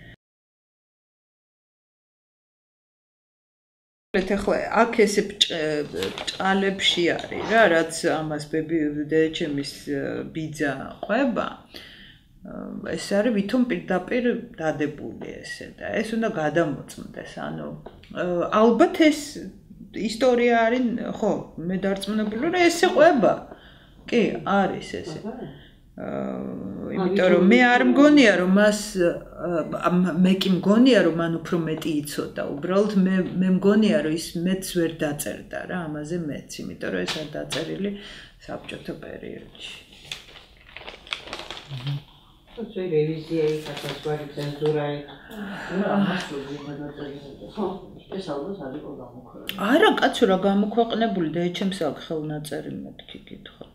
ეხლა აქ ესე ბჭყალებში არის რა რაც ამას ბებიაჩემის ბიძა ყვება. ეს არის ვითომ პირდაპირ დადებული ესე და ეს უნდა გადამოწმდეს. ანუ ალბათ ეს ისტორია არის, ხო, მე დარწმუნებული რომ ეს ეყვება. კი, არის ესე. იმიტომ რომ მე არ მგონია რომ მას მე კი მგონია რომ მან უფრო მეტი იცოდა. უბრალოდ მე მგონია რომ ის მეც ვერ დაწერდა რა ამაზე მეც, იმიტომ რომ ეს არ დაწერილი საბჭოთა პერიოდში. Це ревізія, яка створює цензура. Амას ხო, ეს ალბათ არის გამოქვეყნებული. არა, კაცო, რა გამოქვეყნებული და ეჩემს აქ ხელნაწერი მეთქი კითხავ.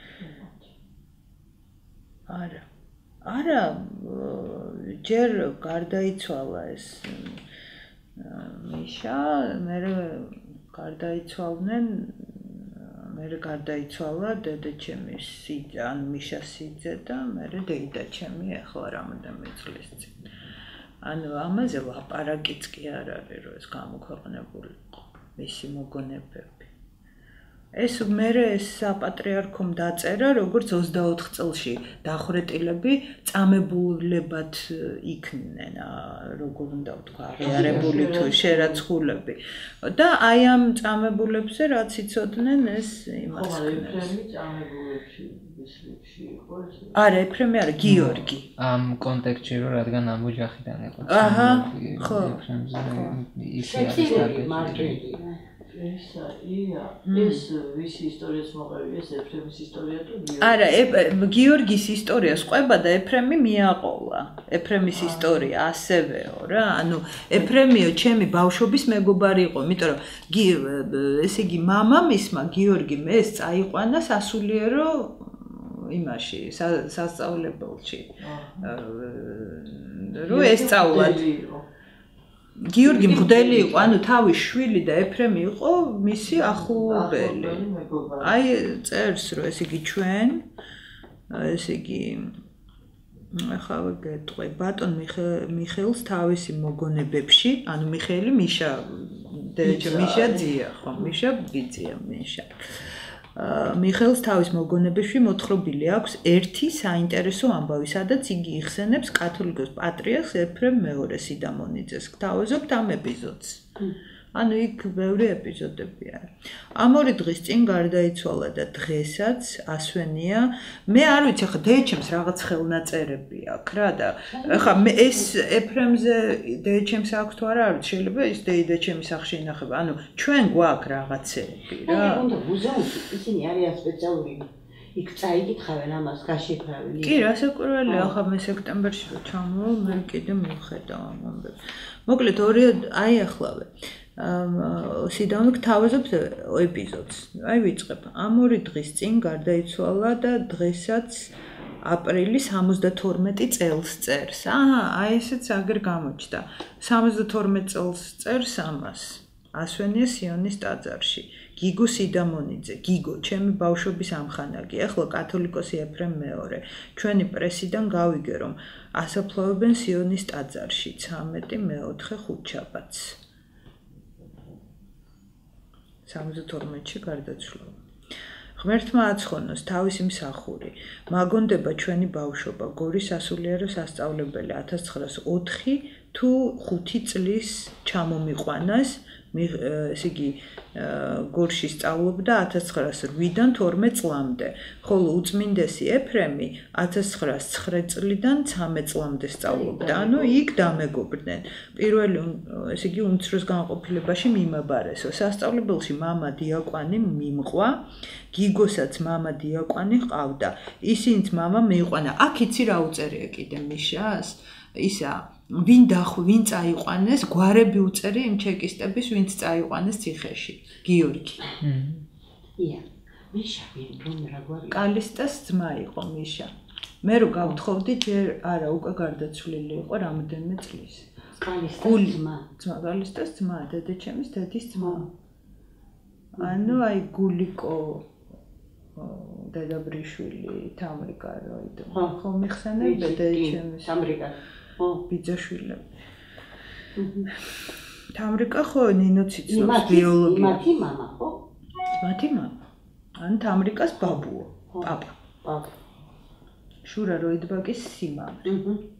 არა, ჯერ გარდაიცვალა ეს მიშა, მე გარდაიცვალნენ მე გარდაიცვალა დედაჩემი სიძე, ან მიშა სიძე და მე დედაჩემი ახლა რამოდენიმე წლის წინ. ანუ ამაზე ლაპარაკიც კი არ არის, რომ ეს გამოქვეყნებული იყო, მისი მოგონებები. ეს მერე ეს საპატრიარქომ დაწერა, როგორც 24 წელში დახვრეტილები წამებულებად იქნენ, როგორ უნდა ვთქვა, აღიარებული თუ შერაცხულები. და აი ამ წამებულებზე რაც იცოდნენ, ეს იმას ქნეს. წამებულებში ისლებში იყო ეს? არა, ეფრემი არა, გიორგი. ამ კონტექსტში რომ რადგან ამ ოჯახიდან იყო. აჰა, ხო. ეს ვისი ისტორიას მოყევი, ეს ეფრემის ისტორია თუ გიორგის? არა, გიორგის ისტორიას ყვება და ეფრემი მიაყოლა. ეფრემის ისტორია ასევეო რა. ანუ ეფრემიო ჩემი ბავშვობის მეგობარი იყო, იმიტომ რომ ესე იგი მამამისმა გიორგიმ ეს წაიყვანა სასულიერო იმაში, სასწავლებელში. რომ ესწავლათ. გიორგი მღვდელი იყო, ანუ თავის შვილი და ეფრემი იყო მისი ახლობელი. აი წერს რომ ესე იგი ჩვენ ესე იგი ახლა გეტყვი ბატონ მიხეილს თავისი მოგონებებში, ანუ მიხეილი მიშა მიშა ძია, ხო, მიშა ბიძია, მიშა. მიხეილს თავის მოგონებებში მოთხრობილი აქვს ერთი საინტერესო ამბავი, სადაც იგი იხსენებს კათოლიკოს პატრიარქს ეფრემ მეორე სიდამონიძეს. გთავაზობთ ამ ეპიზოდს. ანუ იქ ბევრი ეპიზოდები არის. ამ ორი დღის წინ გარდაიცვალა და დღესაც ასვენია. მე არ ვიცი, ხა დეჩემს რაღაც ხელნაწერები აქვს რა და ხა მე ეს ეფრემზე დეჩემს აქვს თუ არა, არ ვიცი, შეიძლება ის დეჩემის სახში ინახება. ანუ ჩვენ გვაქვს რაღაცები რა. უნდა მუზეუმში ისინი არიან სპეციალური იქ წაიკითხავენ ამას, გაშიფრავენ. კი, რასაკვირველია, ახლა მე სექტემბერში რო ჩამოვალ, მე კიდე მივხედავ ამ ამბებს. მოკლედ ორი აი ახლავე. სიდამონი გთავაზობს ეპიზოდს. აი ვიწყებ. ამ ორი დღის წინ გარდაიცვალა და დღესაც აპრილის 72 წელს წერს. აი ესეც აგერ გამოჩნდა. 72 წელს წერს ამას. ასვენია სიონის ტაძარში. გიგო სიდამონიძე, გიგო, ჩემი ბავშვობის ამხანაგი, ახლა კათოლიკოსი ეფრემ მეორე. ჩვენი პრესიდან გავიგე, რომ ასაფლავებენ სიონის ტაძარში 13-4 ხუთშაბათს. 72-ში გარდაცვალა. ღმერთმა აცხონოს თავისი მსახური. მაგონდება ჩვენი ბავშვობა, გორის სასულიერო სასწავლებელი 1904 თუ 5 წლის ჩამომიყვანას, ესე იგი გორში სწავლობდა 1908-დან 12 წლამდე, ხოლო უწმინდესი ეფრემი 1909 წლიდან 13 წლამდე სწავლობდა. ანუ იქ დამეგობრდნენ. პირველი ესე იგი უმცროს განყოფილებაში მიმაბარესო. სასწავლებელში მამა დიაკვანი მიმყვა, გიგოსაც მამა დიაკვანი ჰყავდა. ისინიც მამა მიიყვანა. აქ იცი რა უწერია კიდე მიშას? ისა ვინ წაიყვანეს, გვარები უწერი იმ ჩეკისტების, ვინც წაიყვანეს ციხეში. გიორგი. ია. მიშა ვინ რა გვარი? კალისტას ძმა იყო მიშა. მე რო გავთხოვდი, ჯერ არა, უკვე გარდაცვლილი იყო რამოდენიმე წლის. კალისტას ძმა. კალისტას ძმა, დედაჩემის დედის ძმა. ანუ აი გულიკო დედაბრიშვილი, თამრიკა რო იდო. ხო მიხსენებ დედაჩემის. თამრიკა. ბიძაშვილები. თამრიკა ხო ნინო ციცნობს ბიოლოგია. მათი მამა ხო? მათი მამა. ან თამრიკას ბაბუო, პაპა. შურა როიდბაკის სიმამრე.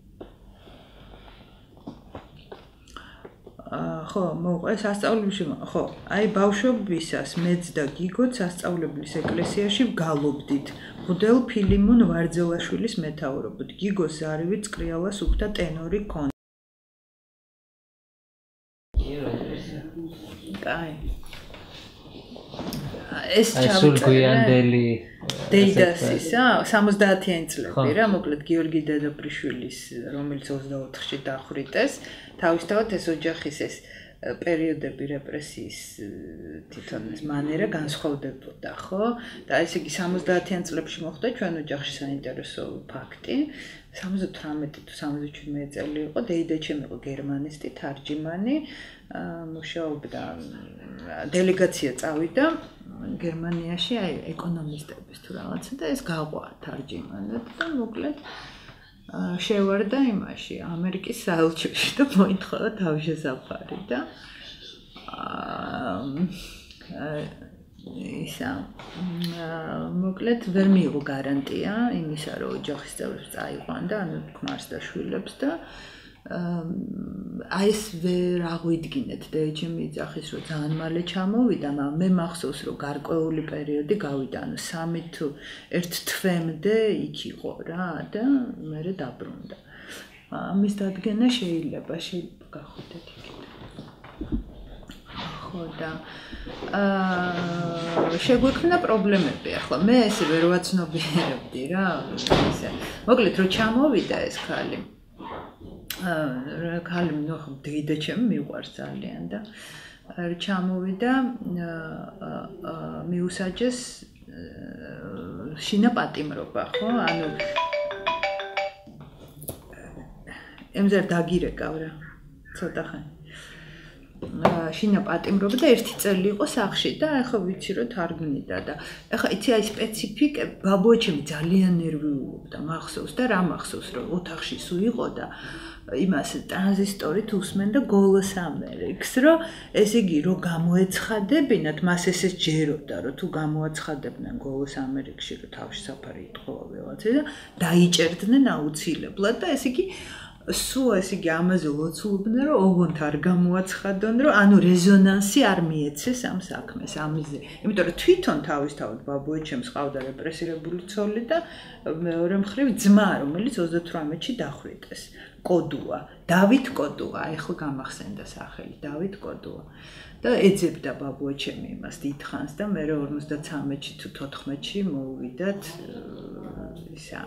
ხო, მოყვე სასწავლებლში, ხო, აი ბავშვობისას მეც და გიგოც სასწავლებლის ეკლესიაში ვგალობდით. მღვდელ ფილიმონ ვარძელაშვილის მეთაურობით. გიგოს ზარივი წკრიალას უხდა ტენორი ქონდა. კაი. ეს ჩავწერე დეიდასისა 70-იანი წლები რა, მოკლედ გიორგი დედოფლიშვილის, რომელიც 24-ში დახვრიტეს, თავისთავად ეს ოჯახის ეს პერიოდები რეპრესიის თვითონ ეს მანერა განსხვავდებოდა, ხო? და ესე იგი 70-იან წლებში მოხდა ჩვენ ოჯახში საინტერესო ფაქტი. 78 თუ 77 წელი იყო, დეიდა ჩემი იყო გერმანისტი, თარჯიმანი, მუშაობდა დელეგაცია წავიდა გერმანიაში, აი ეკონომისტების თუ რაღაცა და ეს გაყვა თარჯიმანად და მოკლედ შევარდა იმაში, ამერიკის საელჩოში და მოითხოვა თავშესაფარი და ისა მოკლედ ვერ მიიღო გარანტია იმისა, რომ ოჯახის წევრებს წაიყვან და ანუ ქმარს და შვილებს და აი ეს ვერ აღვიდგინეთ და ჩემი ძახის რომ ძალიან მალე ჩამოვიდა, მაგრამ მე მახსოვს რომ გარკვეული პერიოდი გავიდა, ანუ 3 თუ 1 თვემდე იქ იყო რა და მერე დაბრუნდა. ამის დადგენა შეიძლება გახოდეთ იქით. ხო და შეგვექმნა პრობლემები ახლა. მე ესე ვერ ვაცნობიერებდი რა, ისე. მოკლედ რომ ჩამოვიდა ეს ქალი ქალი ნუ დეიდა ჩემი მიყვარს ძალიან და ჩამოვიდა მიუსაჯეს შინა პატიმრობა, ხო? ანუ ემზარ დაგირეკავ რა. ცოტა ხანი. შინა პატიმრობა და 1 წელი იყო სახში და ახლა ვიცი რომ თარგმნიდა და ახლა იცი აი სპეციფიკა ბაბუაჩემი ძალიან ნერვიულობდა, მახსოვს და რა მახსოვს რომ ოთახში სულ იყო და იმას ტრანზისტორით უსმენდა голос ამერიკს, რომ ესე იგი რომ გამოეცხადებინათ, მას ესე ჯეროდა, რომ თუ გამოაცხადებდნენ голос ამერიკში, რომ თავშესაფარი ითხოვა ვიღაცა და დაიჭერდნენ აუცილებლად და ესე იგი სულ ესე იგი ამაზე ლოცულობდნენ, რომ ოღონდ არ გამოაცხადონ, რომ ანუ რეზონანსი არ მიეცეს ამ საქმეს, ამაზე. იმიტომ რომ თვითონ თავისთავად ბაბუაჩემს ყავდა რეპრესირებული ცოლი და მეორე მხრივ ძმა, რომელიც 38-ში დახვრიტეს. კოდუა, დავით კოდუა, ახლა გამახსენდა სახელი, დავით კოდუა. და ეძებდა ბაბუაჩემი იმას დიდხანს და მე 53-ში თუ 14-ში მოვიდათ ისა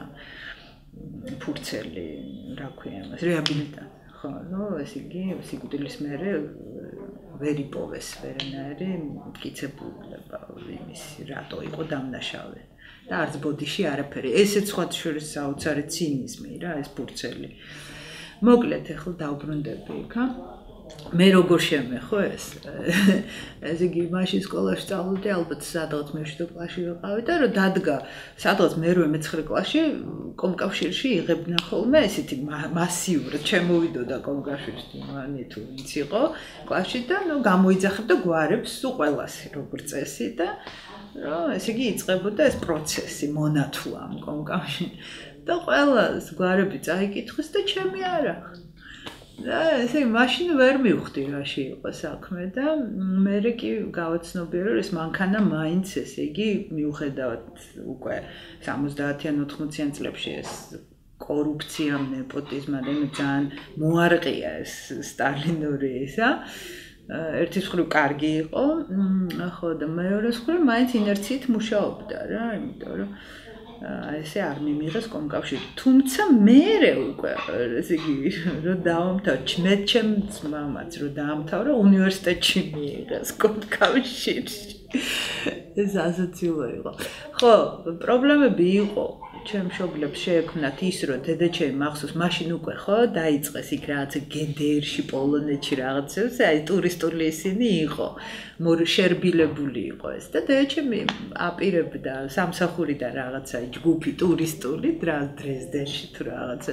ფურცელი, რა ქვია იმას, რეაბილიტაცია, ხო, ნუ ესე იგი სიკვდილის მერე ვერ იპოვეს ვერანაირი მტკიცებულება იმის, რატო იყო დამნაშავე. და არც ბოდიში არაფერი. ესეც სხვა შორის საოცარი ცინიზმი რა, ეს ფურცელი. მოკლედ ახლა დავბრუნდები იქა. მე როგორ შემეხო ეს? ესე იგი მაშინ სკოლაში წავედი, ალბათ სადღაც მე-7 კლასში ვიყავი და რომ დადგა სადღაც მე-9 კლასში კომკავშირში იღებდნენ ხოლმე ესეთი მასიურად ჩემოვიდოდა კომკავშირში მანი თუ ვინც იყო კლასში და ნუ გამოიძახებდა გვარებს სულ ყველასი როგორ წესი და რომ ესე იგი იწყებოდა ეს პროცესი მონათლა ამ კომკავშირში და ყველას გვარები წაიკითხეს და ჩემი არა. და ესე მაშინ ვერ მივხვდი რაში იყო საქმე და მე კი გავაცნობიერე რომ ეს მანქანა მაინც ესე იგი მიუხედავად უკვე 70-იან 80-იან წლებში ეს კორუფცია, ნეპოტიზმი და ძალიან მოარყია ეს სტალინური ისა ერთის მხრივ კარგი იყო, ხო და მეორეს მხრივ მაინც ინერციით მუშაობდა რა, იმიტომ რომ ესე არ მიმიღეს კომკავშირი. თუმცა მე უკვე ესე იგი რომ დაამთავრე, მე ჩემს მამაც რომ დაამთავრა უნივერსიტეტში მიიღეს კომკავშირში. ეს ასოციო იყო. ხო, პრობლემები იყო. ჩემ მშობლებს შეექმნათ ის რომ დედაჩემი მახსოვს მაშინ უკვე ხო დაიწყეს იქ რაღაცა გედერში, პოლონეთში რაღაცებს, აი ტურისტული ისინი იყო. შერბილებული იყო ეს და დედაჩემი აპირებდა სამსახურიდან რაღაცა ჯგუფი ტურისტული დრეზდენში თუ რაღაცა.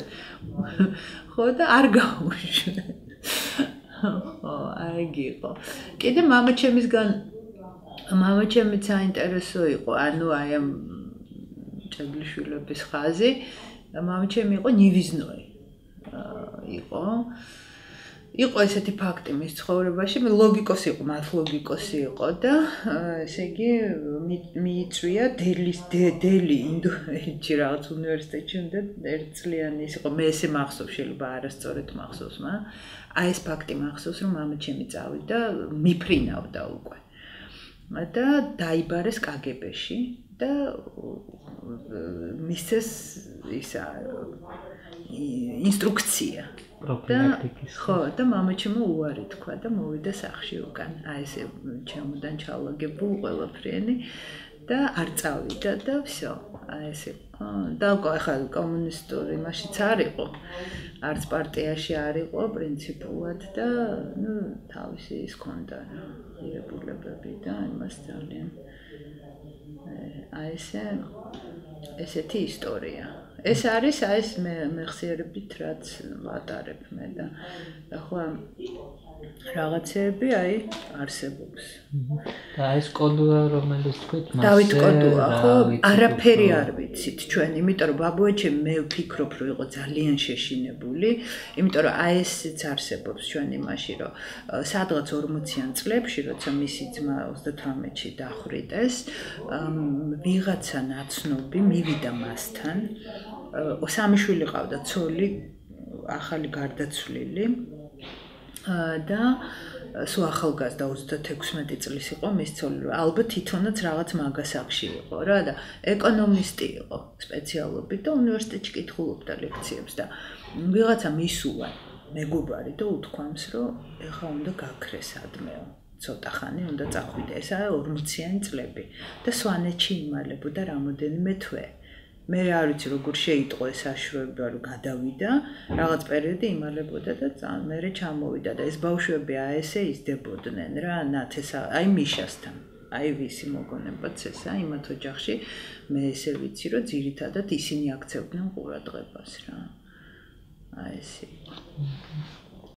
ხო და არ გაუშვე. ხო, აი იყო. კიდე მამაჩემიც საინტერესო იყო, ანუ აი ამ ჭედლიშვილების ხაზი და მამიჩემი იყო ნივიზნოი. იყო ესეთი ფაქტი მის ცხოვრებაში, ლოგიკოსი იყო, მათ ლოგიკოსი იყო და ესე იგი მიიწვია დელი ინდოეთში რაღაც უნივერსიტეტში უნდა ერთწლიანი ის იყო, მე ესე მახსოვს, შეიძლება არასწორად მახსოვს, მაგრამ აი ეს ფაქტი მახსოვს, რომ მამიჩემი წავიდა, მიფრინავდა უკვე. და დაიბარეს კგბ-ში და მისცეს ისა ინსტრუქცია. ხო, და მამაჩემო უარი თქვა და მოვიდა სახლში უკან. აი ესე ჩემოდან ჩალაგებულ ყველაფრიანი და არ წავიდა და всё. აი ესე. და ახლა კომუნისტური მაშიც არ იყო. არც პარტიაში არ იყო პრინციპულად და ნუ თავისი ის ქონდა ღირებულებები და იმას ძალიან აი ესეთი ისტორია. ეს არის აი ეს მეხსიერებით რაც ვატარებ მე და ახლა რაღაცები აი არსებობს. და ეს კოდუა რომელიც თქვით მასე დავით კოდუა ხო არაფერი არ ვიცით ჩვენ იმიტომ რომ ბაბუეჩემ მე ვფიქრობ რომ იყო ძალიან შეშინებული იმიტომ რომ აი ესეც არსებობს ჩვენ იმაში რომ სადღაც 40-იან წლებში როცა მისი ძმა 38-ში დახვრიტეს ვიღაცა ნაცნობი მივიდა მასთან სამი შვილი ყავდა ცოლი ახალი გარდაცვლილი და სულ ახალგაზრდა 36 წლის იყო მის ცოლი ალბათ თვითონაც რაღაც მაგასახში იყო რა და ეკონომისტი იყო სპეციალობით და უნივერსიტეტში კითხულობდა ლექციებს და ვიღაცა მისულა მეგობარი და უთქვამს რომ ეხლა უნდა გაქრეს ადმეო ცოტა ხანი უნდა წახვიდე ესა 40-იანი წლები და სვანეთში იმალებოდა რამოდენიმე თვე მე არ ვიცი როგორ შეიტყო ეს აშუება რომ გადავიდა რაღაც პერიოდი იმალებოდა და მერე ჩამოვიდა და ეს ბავშვები აი ესე იზრდებოდნენ რა ნათესა აი მიშასთან აი ვისი მოგონებაც ესა იმათ ოჯახში მე ესე ვიცი რომ ძირითადად ისინი აქცევდნენ ყურადღებას რა აი ესე